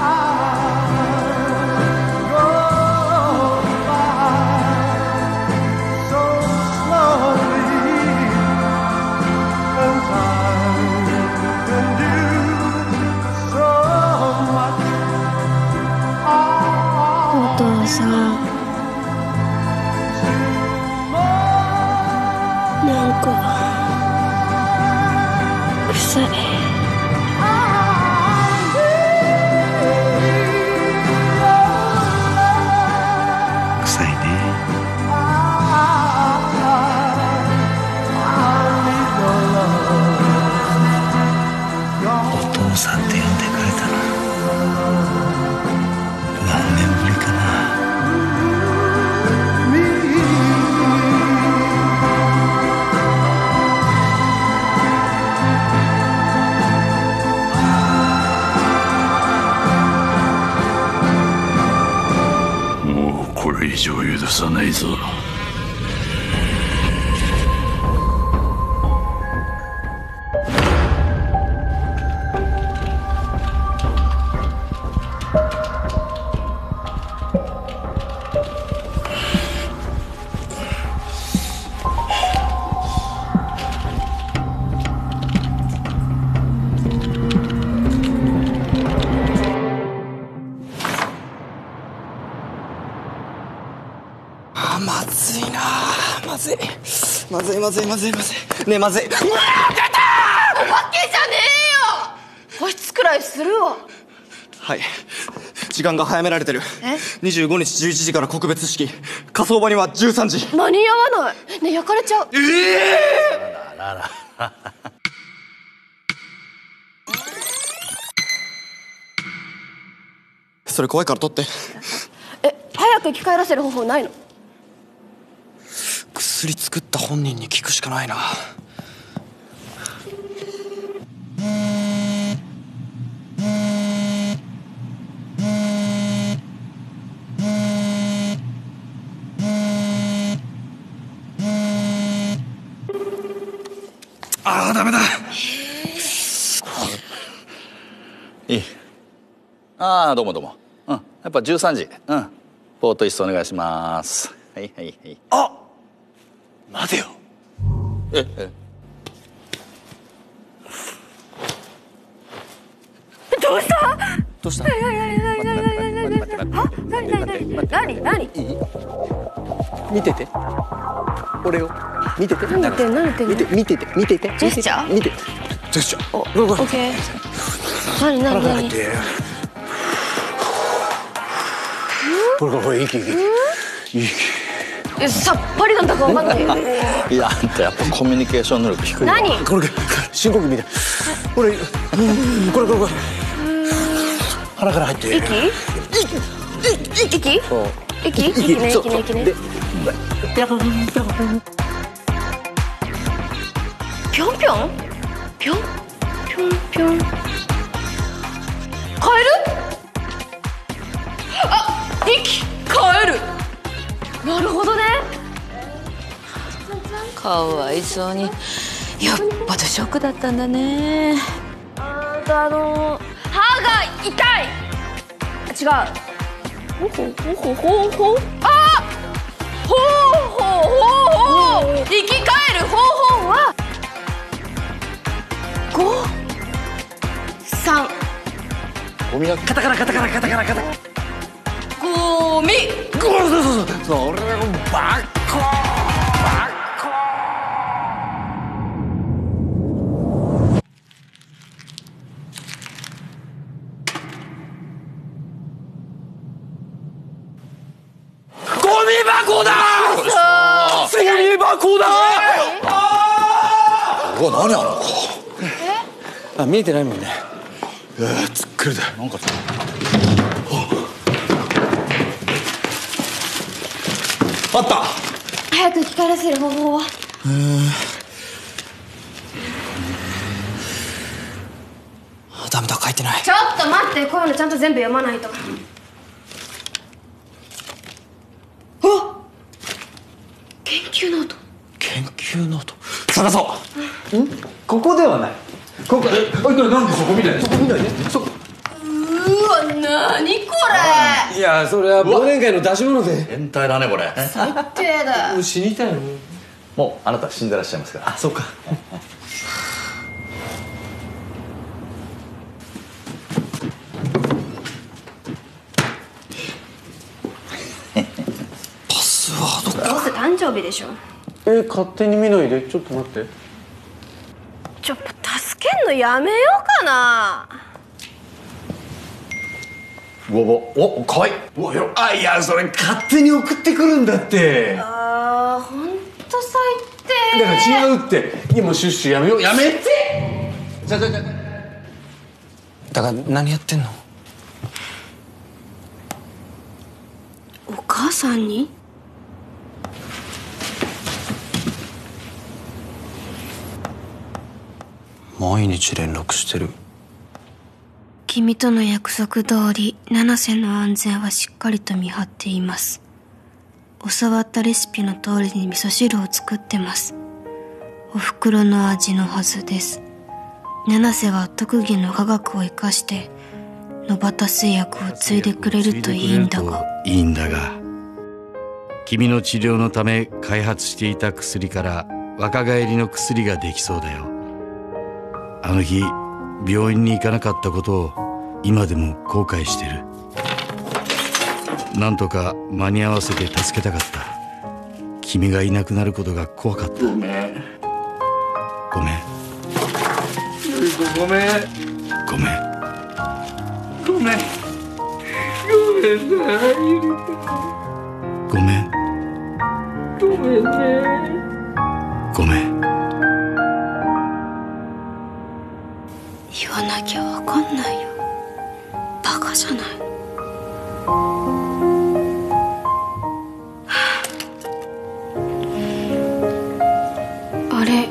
お父さん、なんか臭い。 お父さんって呼んでくれたの何年ぶりかな。 もうこれ以上許さないぞ。 まずいな。まずいまずいまずいまずいまずい。ねえまずい。うわー出たー。 おまけじゃねえよ。保湿くらいするわ。 はい、時間が早められてる。 え 25日11時から告別式、火葬場には13時。 間に合わないね。焼かれちゃう。 あらら。 それ怖いから取って。 早く生き返らせる方法ないの？ 薬作った本人に聞くしかないな。 ああダメだ。 いい。ああどうもどうも。うん、やっぱ13時。うん。ポートイスお願いします。はいはいはい。 あ、待てよ。 えどうしたどうした？ 何見てて。俺を見てて。 何言ってんの？ 見てて見てて。 ジェスチャー？ 見てて。ジェスチャー。 オッケー。何腹から入って。 これ息さっぱりなんだかわかんないよ。 いや、あんたやっぱコミュニケーション能力低いわ。 何？ これ深呼吸みたい。これ鼻から入って。 息？ そう。 息ね。 でぴょんぴょん。カエル？あ、息カエル。なるほどね。 かわいそうに。よっぽどショックだったんだね。 歯が痛い。違う。ほう。あ！ほう。生き返る方法は5、3。 ゴミだ。カタカナ。 ゴミ。 そう。俺はバッコー。ゴミ箱だ。 うわ、何あの子。 あ、見えてないもんね。 つっくりだよ。なんかあった。 早く生き返らせる方法は？ ダメだ、書いてない。 ちょっと待って、こういうのちゃんと全部読まないと。研究ノート。 探そう。ここではない。ここ。おい、これなんでそこ見ない？そこ見ないね。そこ。 うわ、なにこれ。 いや、それは忘年会の出し物で。 変態だねこれ。 最低だ。 死にたいの。 もうあなた死んでらっしゃいますから。 あ、そうか。 パスワードどうせ誕生日でしょ。 勝手に見ないで。ちょっと待って。 ちょっと助けんのやめようかな。 お、かわいい。 あ、いや、それ勝手に送ってくるんだって。 あー、ほんと最低。 だから違うって。いや、もうシュッシュやめよう。やめて。じゃ。 だから何やってんの？ お母さんに？ 毎日連絡してる。 君との約束通り、七瀬の安全はしっかりと見張っています。教わったレシピの通りに味噌汁を作ってます。お袋の味のはずです。七瀬は特技の科学を生かして野端製薬を継いでくれるといいんだが。 君の治療のため開発していた薬から若返りの薬ができそうだよ。あの日病院に行かなかったことを今でも後悔してる。なんとか間に合わせて助けたかった。君がいなくなることが怖かった。ごめんなごめん。 言わなきゃわかんないよ。バカじゃない。あれ、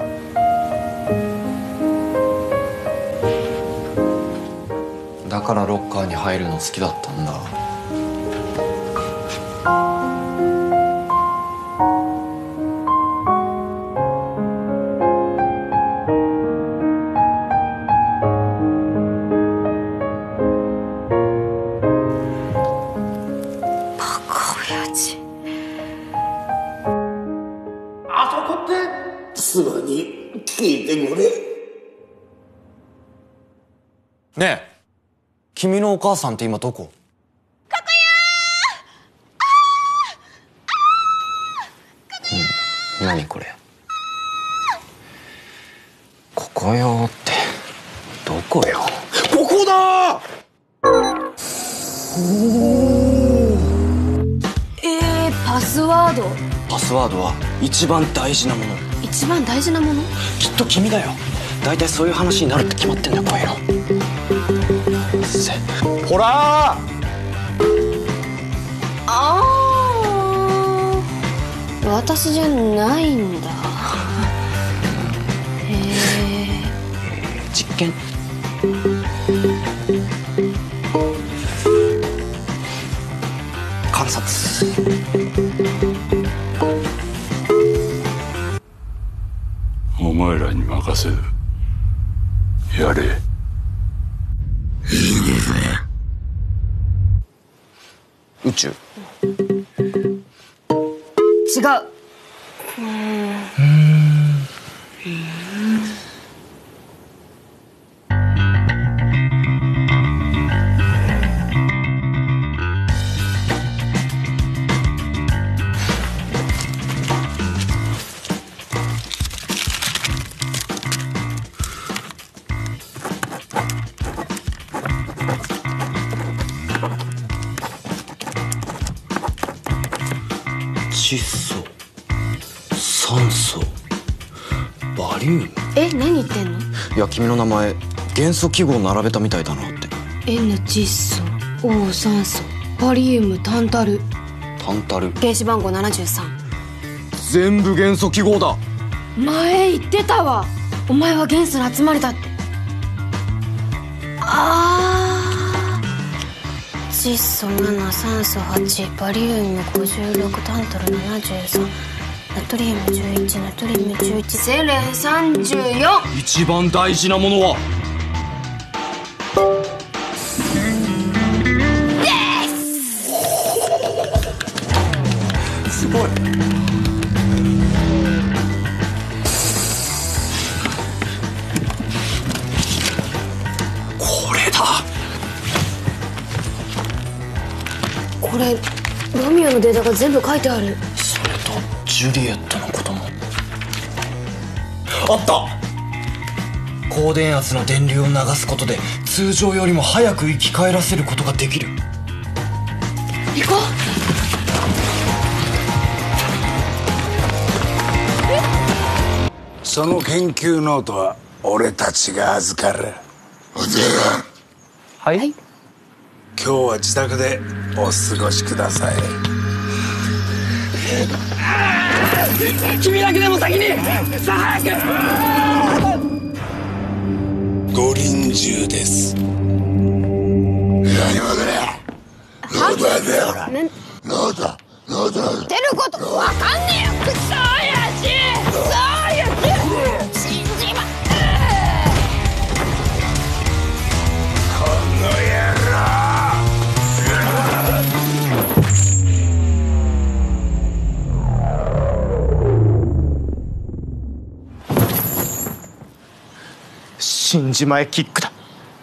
だからロッカーに入るの好きだったんだ。 ねえ、君のお母さんって今どこ？何これ？ここよってどこよ？ ここだ。おお。 ードは一番大事なもの。 一番大事なもの？ きっと君だよ。大体そういう話になるって決まってんだよ、こういうの。ほら私じゃないんだ。へえ。 実験。観察。 お前らに任せる。やれ。 いいですね。 宇宙。 違う。 窒素、酸素、バリウム。 何言ってんの？ いや、君の名前元素記号並べたみたいだなって。 N 窒素、O 酸素、バリウム、タンタル。 タンタル。 原子番号73。 全部元素記号だ。 前言ってたわ。お前は元素の集まりだって。窒素7、酸素8、バリウム56、タンタル73、ナトリウム11、ナトリウム11、セレン34。 一番大事なものはすごい。これだ。 これロミオのデータが全部書いてある。 それとジュリエットのこともあった。高電圧の電流を流すことで通常よりも早く生き返らせることができる。 行こう。その研究ノートは俺たちが預かる。 はい、 今日は自宅でお過ごしください。 君だけでも先に。さあ早く。 五輪銃です。何もくれ。ノートやでよ。ノート。ノート。 言ってることわかんねえよ。クソ親父。クソ親父。死んじまう。 この野郎。 死んじまえキックだ。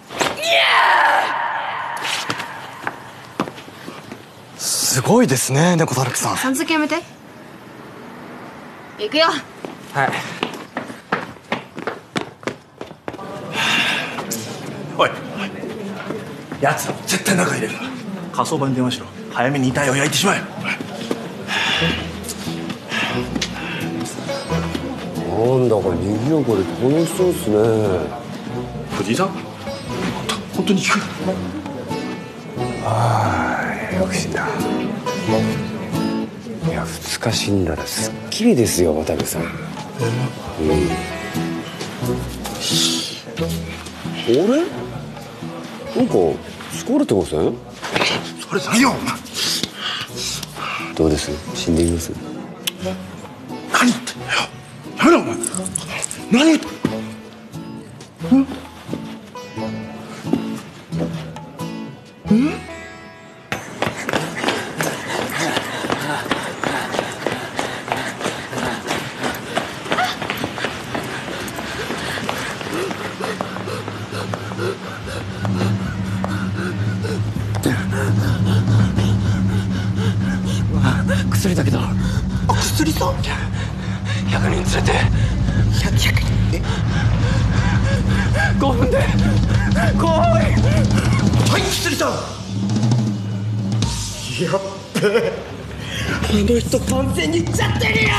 すごいですね、猫タルクさん。 さん付けやめて。行くよ。 はい。 おい、奴ら絶対中入れるな。火葬場に電話しろ。早めに遺体を焼いてしまえ。 なんだか賑やかで楽しそうっすね。 藤井さん、本当に聞く。 ああ、よく死んだ。いや、2日死んだらすっきりですよ、渡部さん。あれ？なんか疲れてません？ それじゃないよ。 どうです？死んでいます？ 何言ってんだよ。やめろお前。何言って。 薬だけど。 あ、薬さ。 100人連れて。100人。5分で。来い。 はい、薬さん。 やっべえ。 の人完全にいっちゃってるよ。や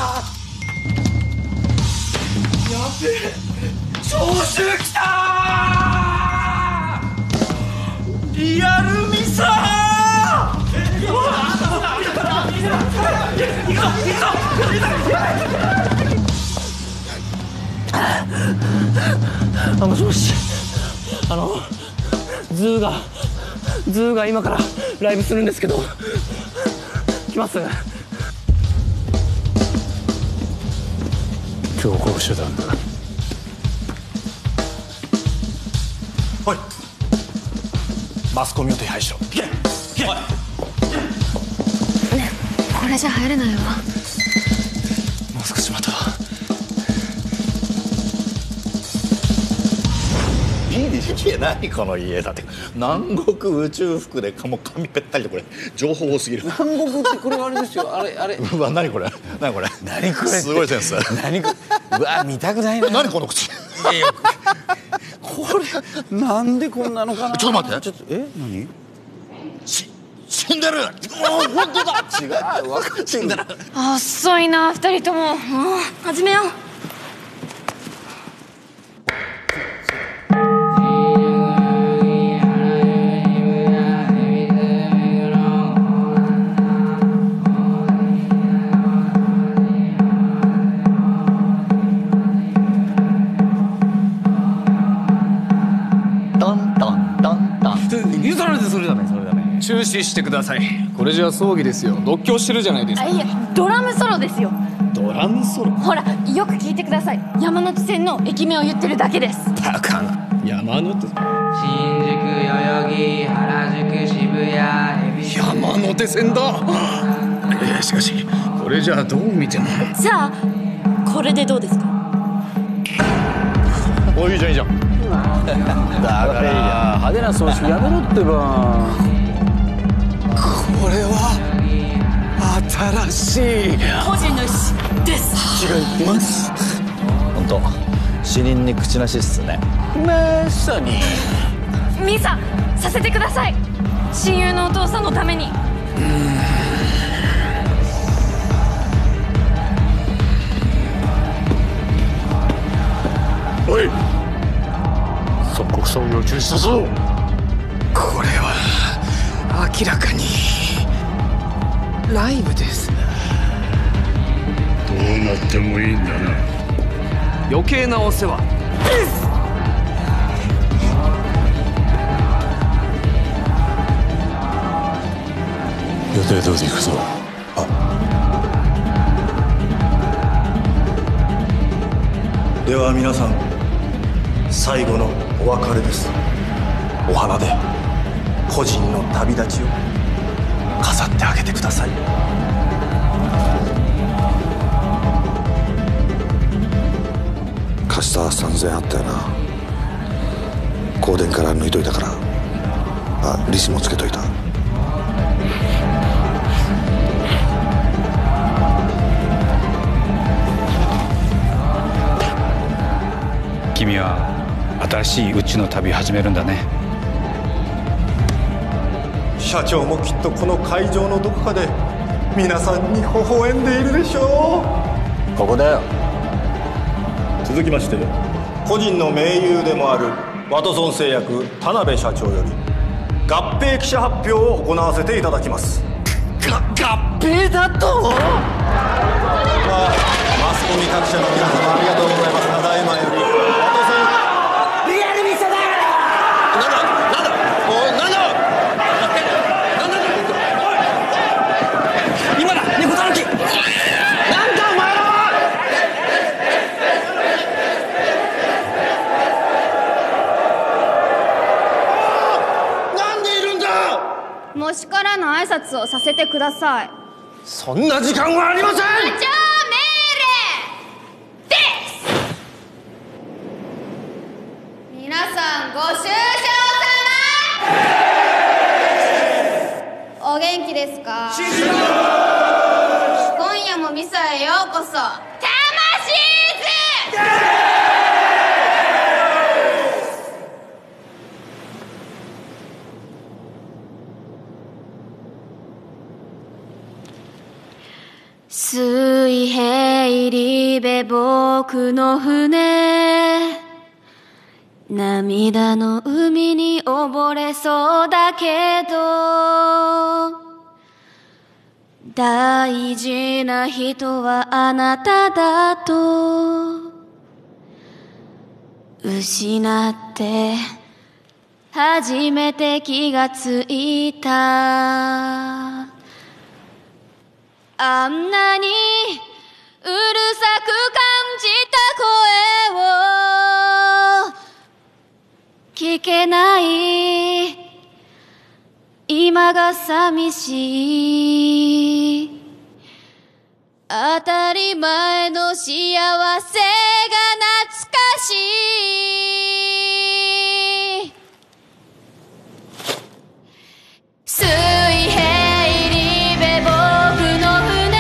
べえ、徴収きたー。リアルミサもしもし、ズーが今からライブするんですけど、来ます？ 強行手段だ。 おい、マスコミを手配しろ。行け行け。 ね、これじゃ入れないわ。 もう少し待とう。 いいでしょ。いや、何この家だって、南国宇宙服でもう髪ぺったりと、これ情報多すぎる。 南国ってこれあれですよ。あれうわ、何これ、何これ、 何これ、 すごいセンス。 何これ、うわ、見たくないな。 何この口。 これなんでこんなのかな。 ちょっと待って。 ちょっと何？ 死んでる。もう本当だ。違う、分かってんだ。 遅いな、二人とも。もう始めよう。 中止してください。これじゃ葬儀ですよ。独協してるじゃないですか。 いや、ドラムソロですよ。 ドラムソロ。 ほら、よく聞いてください。山手線の駅名を言ってるだけです。 バカな。山手。 新宿、代々木、原宿、渋谷、 山手線だ。しかしこれじゃどう見ても。 じゃあこれでどうですか？ おい、いいじゃんいいじゃん。だから派手な葬式やめろってば。 これは新しい個人の意思です。 違います。 本当、死人に口なしっすね。 まさにミサ、させてください。親友のお父さんのために。 おい、即刻葬儀を中止させろ。 これは明らかにライブです。 どうなってもいいんだな。 余計なお世話です。 予定通り行くぞ。 では皆さん、最後のお別れです。お花で個人の旅立ちを飾ってあげてください。 貸した3000円あったよな。香典から抜いといたから。利子もつけといた。 君は新しい宇宙の旅始めるんだね。 社長もきっとこの会場のどこかで皆さんに微笑んでいるでしょう。 ここだよ。 続きまして、個人の盟友でもあるワトソン製薬田辺社長より合併記者発表を行わせていただきます。 合併だと？ マスコミ各社の皆様ありがとうございます。ただいまよりワトソンリアルミサだ。今だ、猫たぬき。なんだお前らは。 なんでいるんだ。 模試からの挨拶をさせてください。 そんな時間はありません。 部長命令です。皆さんご愁傷様。お元気ですか？今夜もミサへようこそ。魂ズ。 水平リベ僕の船、涙の海に溺れそうだけど、大事な人はあなただと失って初めて気がついた。あんなにうるさく感じた声を聞けない、今が寂しい。当たり前の幸せが懐かしい。水平リベ僕の船、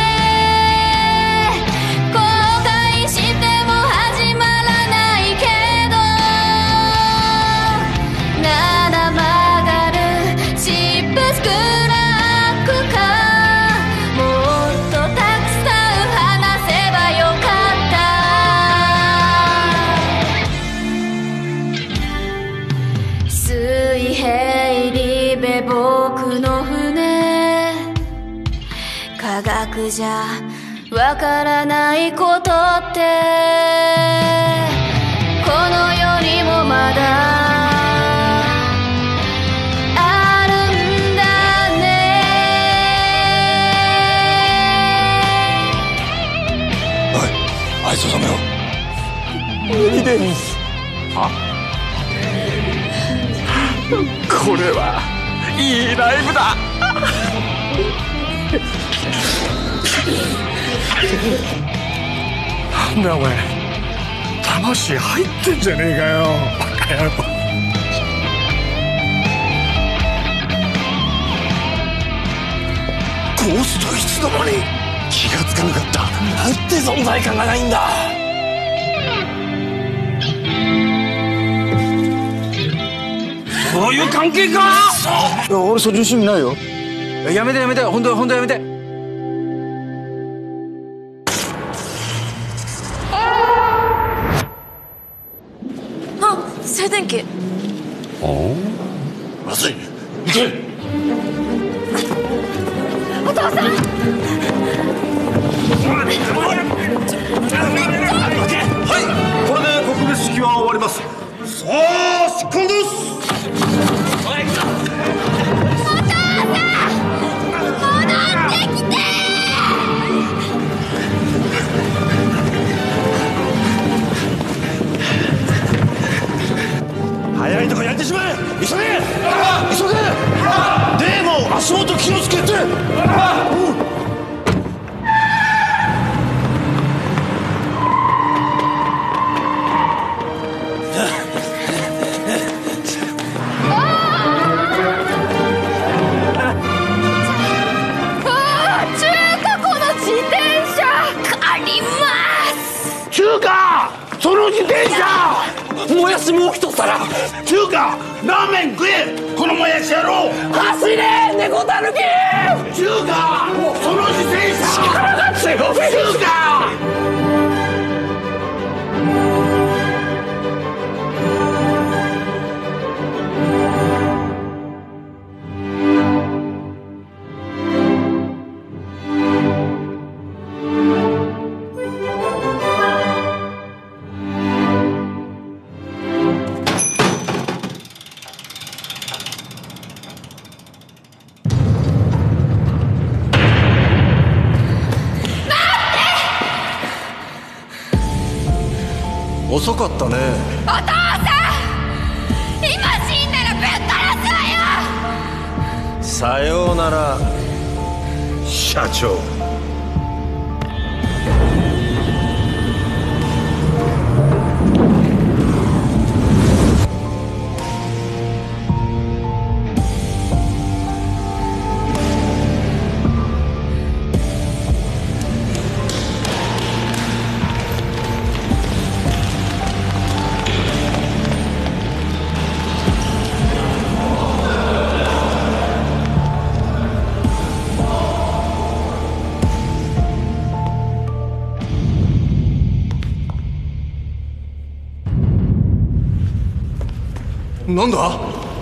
後悔しても始まらないけど、なら曲がるシップスクラックか、もっとたくさん話せばよかった。水平リベ僕の船、科学じゃわからないことってこの世にもまだあるんだね。 あいつを止めろ。 エビデンス。これはいいライブだ。 なんだお前、魂入ってんじゃねえかよ、バカ野郎。 ゴーストいつの間に。気がつかなかった。なんて存在感がないんだ。 そういう関係か。 いや俺操縦趣味ないよ。 やめてやめて、本当やめて。 あ、静電気。 まずい、行け。 お父さん。 はい、これで告別式は終わります。さあ出航です。早いとこやってしまえ。急げ急げ。デーモン足元気をつけて。その自転車もやしもう一皿。中華ラーメン食え。このもやし野郎走れ猫たぬき。中華その自転車力が強い。中華遅かったね。 お父さん、今死んだらぶっ殺すわよ。 さようなら社長。 なんだ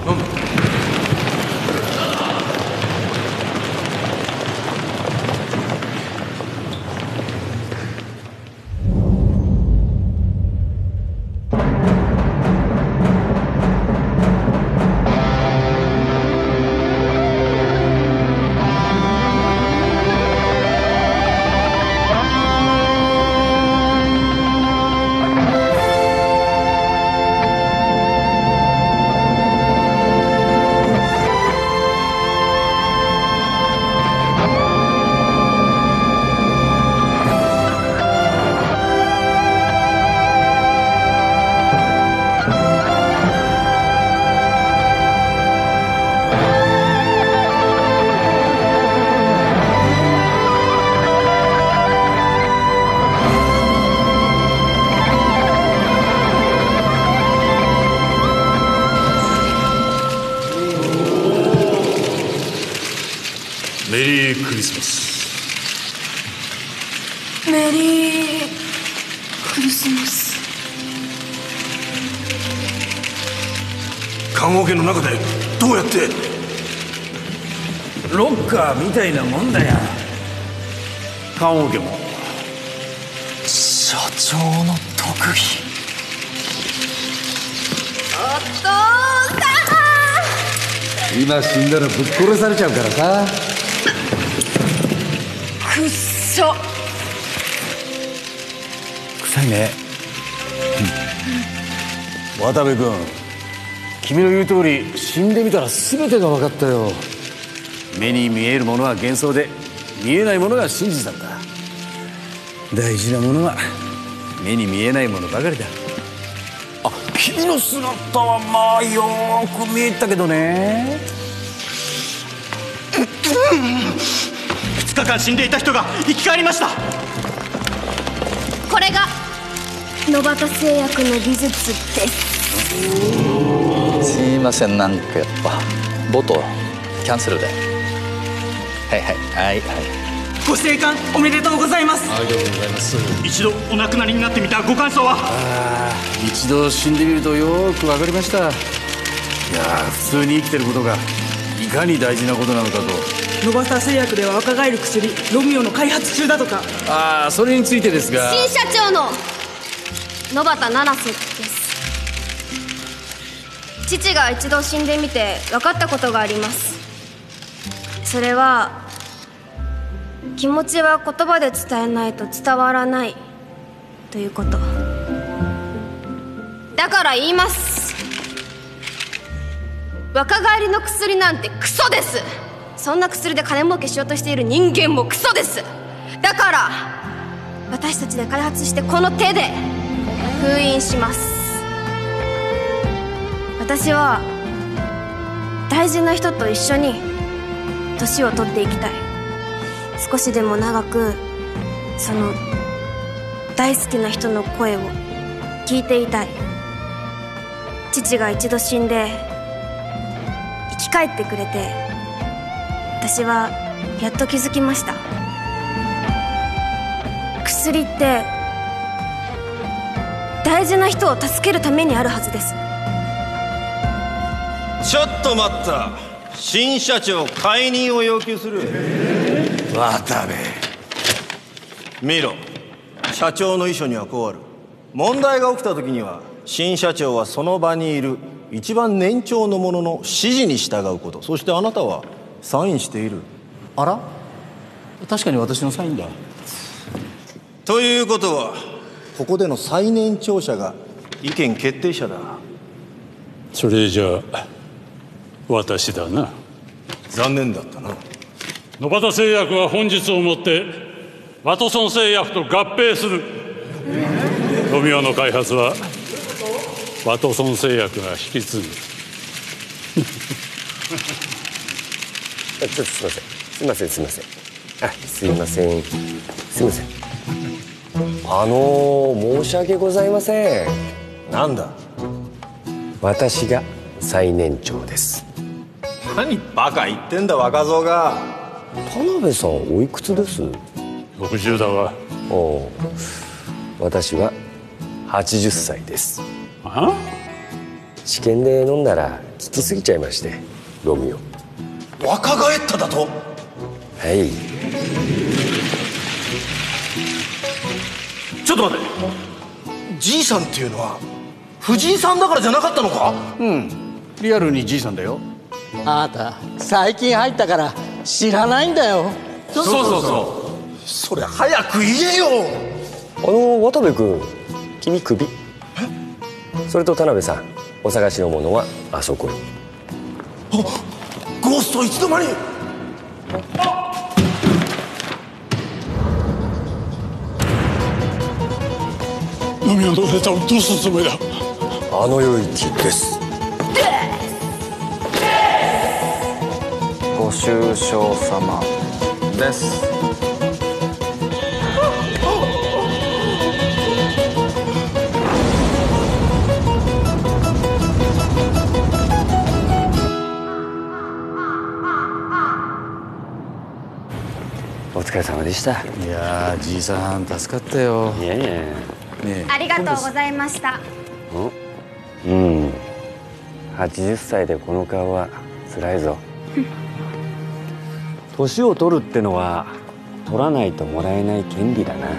メリークリスマス。 メリークリスマス。 棺桶の中でどうやって？ ロッカーみたいなもんだよ。棺桶も社長の特技。 お父さん、 今死んだらぶっ殺されちゃうからさ。 くっそ。 臭いね。渡部君、君の言う通り死んでみたら全てが分かったよ。目に見えるものは幻想で、見えないものが真実なんだ。大事なものは目に見えないものばかりだ。あ、君の姿はまあよーく見えたけどね。 2日間死んでいた人が生き返りました。 これがノバタ製薬の技術です。 すいません、なんかやっぱボトキャンセルで。はいはいはいはい。 ご生還おめでとうございます。 ありがとうございます。 一度お亡くなりになってみたご感想は？ 一度死んでみるとよーく分かりました。いや普通に生きてることがいかに大事なことなのかと。 ノバタ製薬では若返る薬ロミオの開発中だとか。 それについてですが、 新社長の野畑七瀬です。父が一度死んでみて分かったことがあります。それは気持ちは言葉で伝えないと伝わらないということ。だから言います。若返りの薬なんてクソです。そんな薬で金儲けしようとしている人間もクソです。だから私たちで開発してこの手で封印します。私は大事な人と一緒に年を取っていきたい。少しでも長くその大好きな人の声を聞いていたい。父が一度死んで生き返ってくれて、私はやっと気づきました。薬って大事な人を助けるためにあるはずです。 ちょっと待った。新社長解任を要求する。 渡部見ろ、社長の遺書にはこうある。問題が起きた時には新社長はその場にいる一番年長の者の指示に従うこと。そしてあなたはサインしている。 あら、確かに私のサインだ。 ということはここでの最年長者が意見決定者だ。 それじゃあ私だな。 残念だったな。 野畑製薬は本日をもってワトソン製薬と合併する。ロミオの開発はワトソン製薬が引き継ぐ。 ちょっとすいません。すいません。申し訳ございません。 なんだ？ 私が最年長です。 何バカ言ってんだ若造が。 田辺さんおいくつです？ 60だわ。 おう、私は80歳です。 あ？ 試験で飲んだら効きすぎちゃいまして、ロミオ。 若返っただと？ はい。 ちょっと待って、じいさんっていうのは藤井さんだからじゃなかったのか？ うん、リアルにじいさんだよ。 あなた最近入ったから知らないんだよ。 そうそれ早く言えよ。 渡部君、君クビ。それと田辺さん、お探しのものはあそこに。 ゴーストいつの間に。 ロミオのネタをどうするつもりだ。 あの世行きです。 ご愁傷様です。 お疲れ様でした。 いやー、じいさん助かったよ。 いやいや、 ね、 ありがとうございました。 うん、80歳でこの顔は辛いぞ。年を取るってのは取らないともらえない権利だな。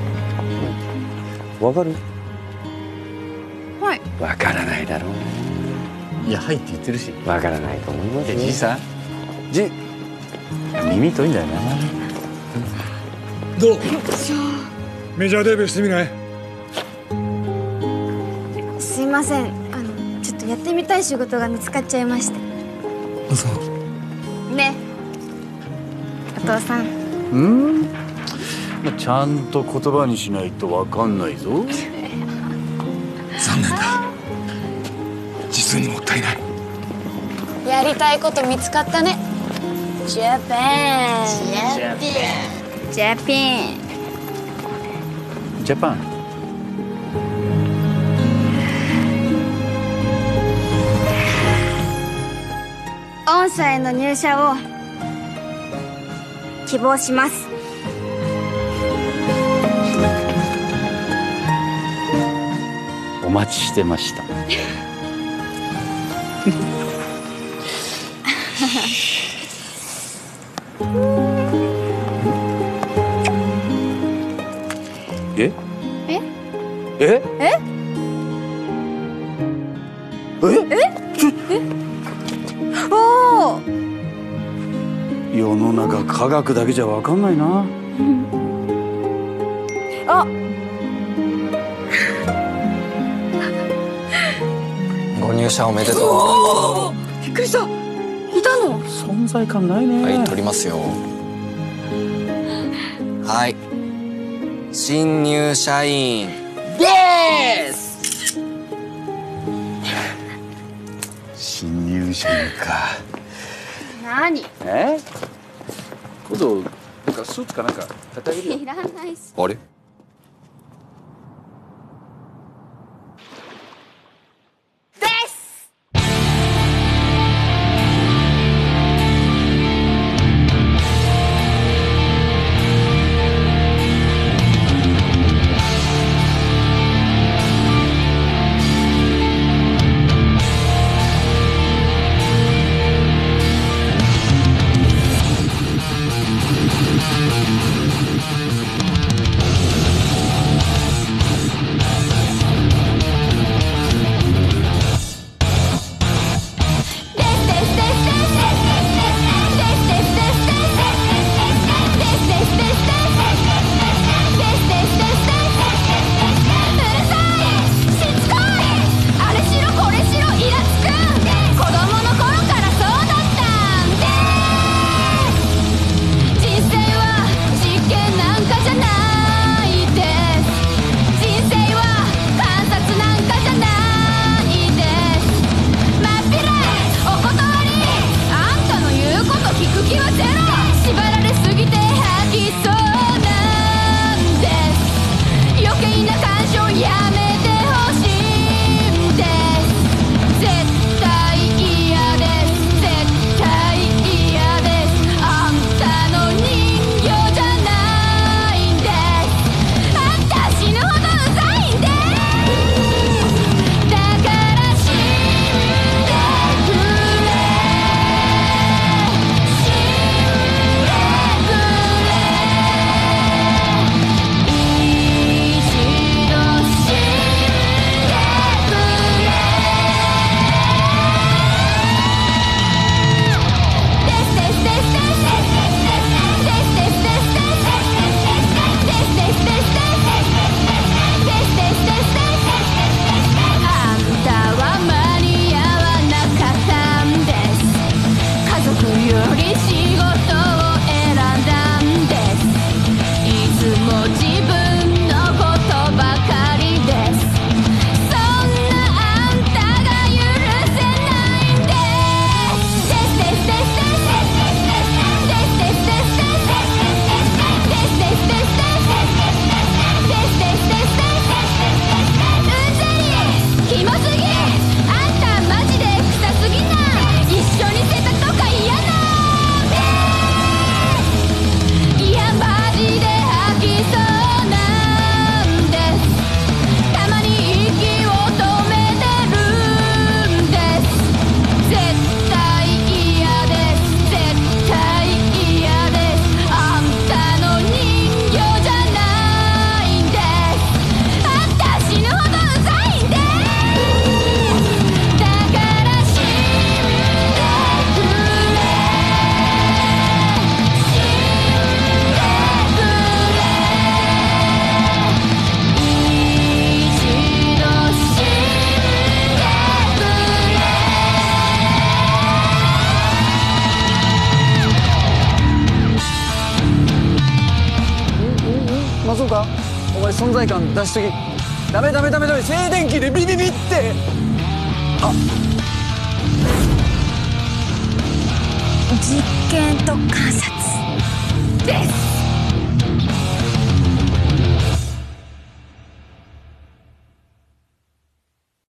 わかる？ はい。 わからないだろう。 いや、はいって言ってるし。 わからないと思いますよ。 じいさん、耳遠いんだよな。 どう？メジャーデビューしてみない？ すいません、ちょっとやってみたい仕事が見つかっちゃいまして。 嘘。 ね、お父さん。 ちゃんと言葉にしないとわかんないぞ。 残念だ。実にもったいない。 やりたいこと見つかったね。ジャパン。ジャパン。御社への入社を希望します。 お待ちしてました。え？ え？ え？ え？おお。 世の中科学だけじゃわかんないな。 あ。 ご入社おめでとびっくりした。いたの？ 存在感ないね。 う。はい、取りますよ。はい。新入社員です。 新入社員か。 何？ 今度なんかスーツかなんか買ってあげるよ。 いらないし。 あれ？ か？お前存在感出しすぎ。ダメ、静電気でビビビって。あ、 実験と観察です。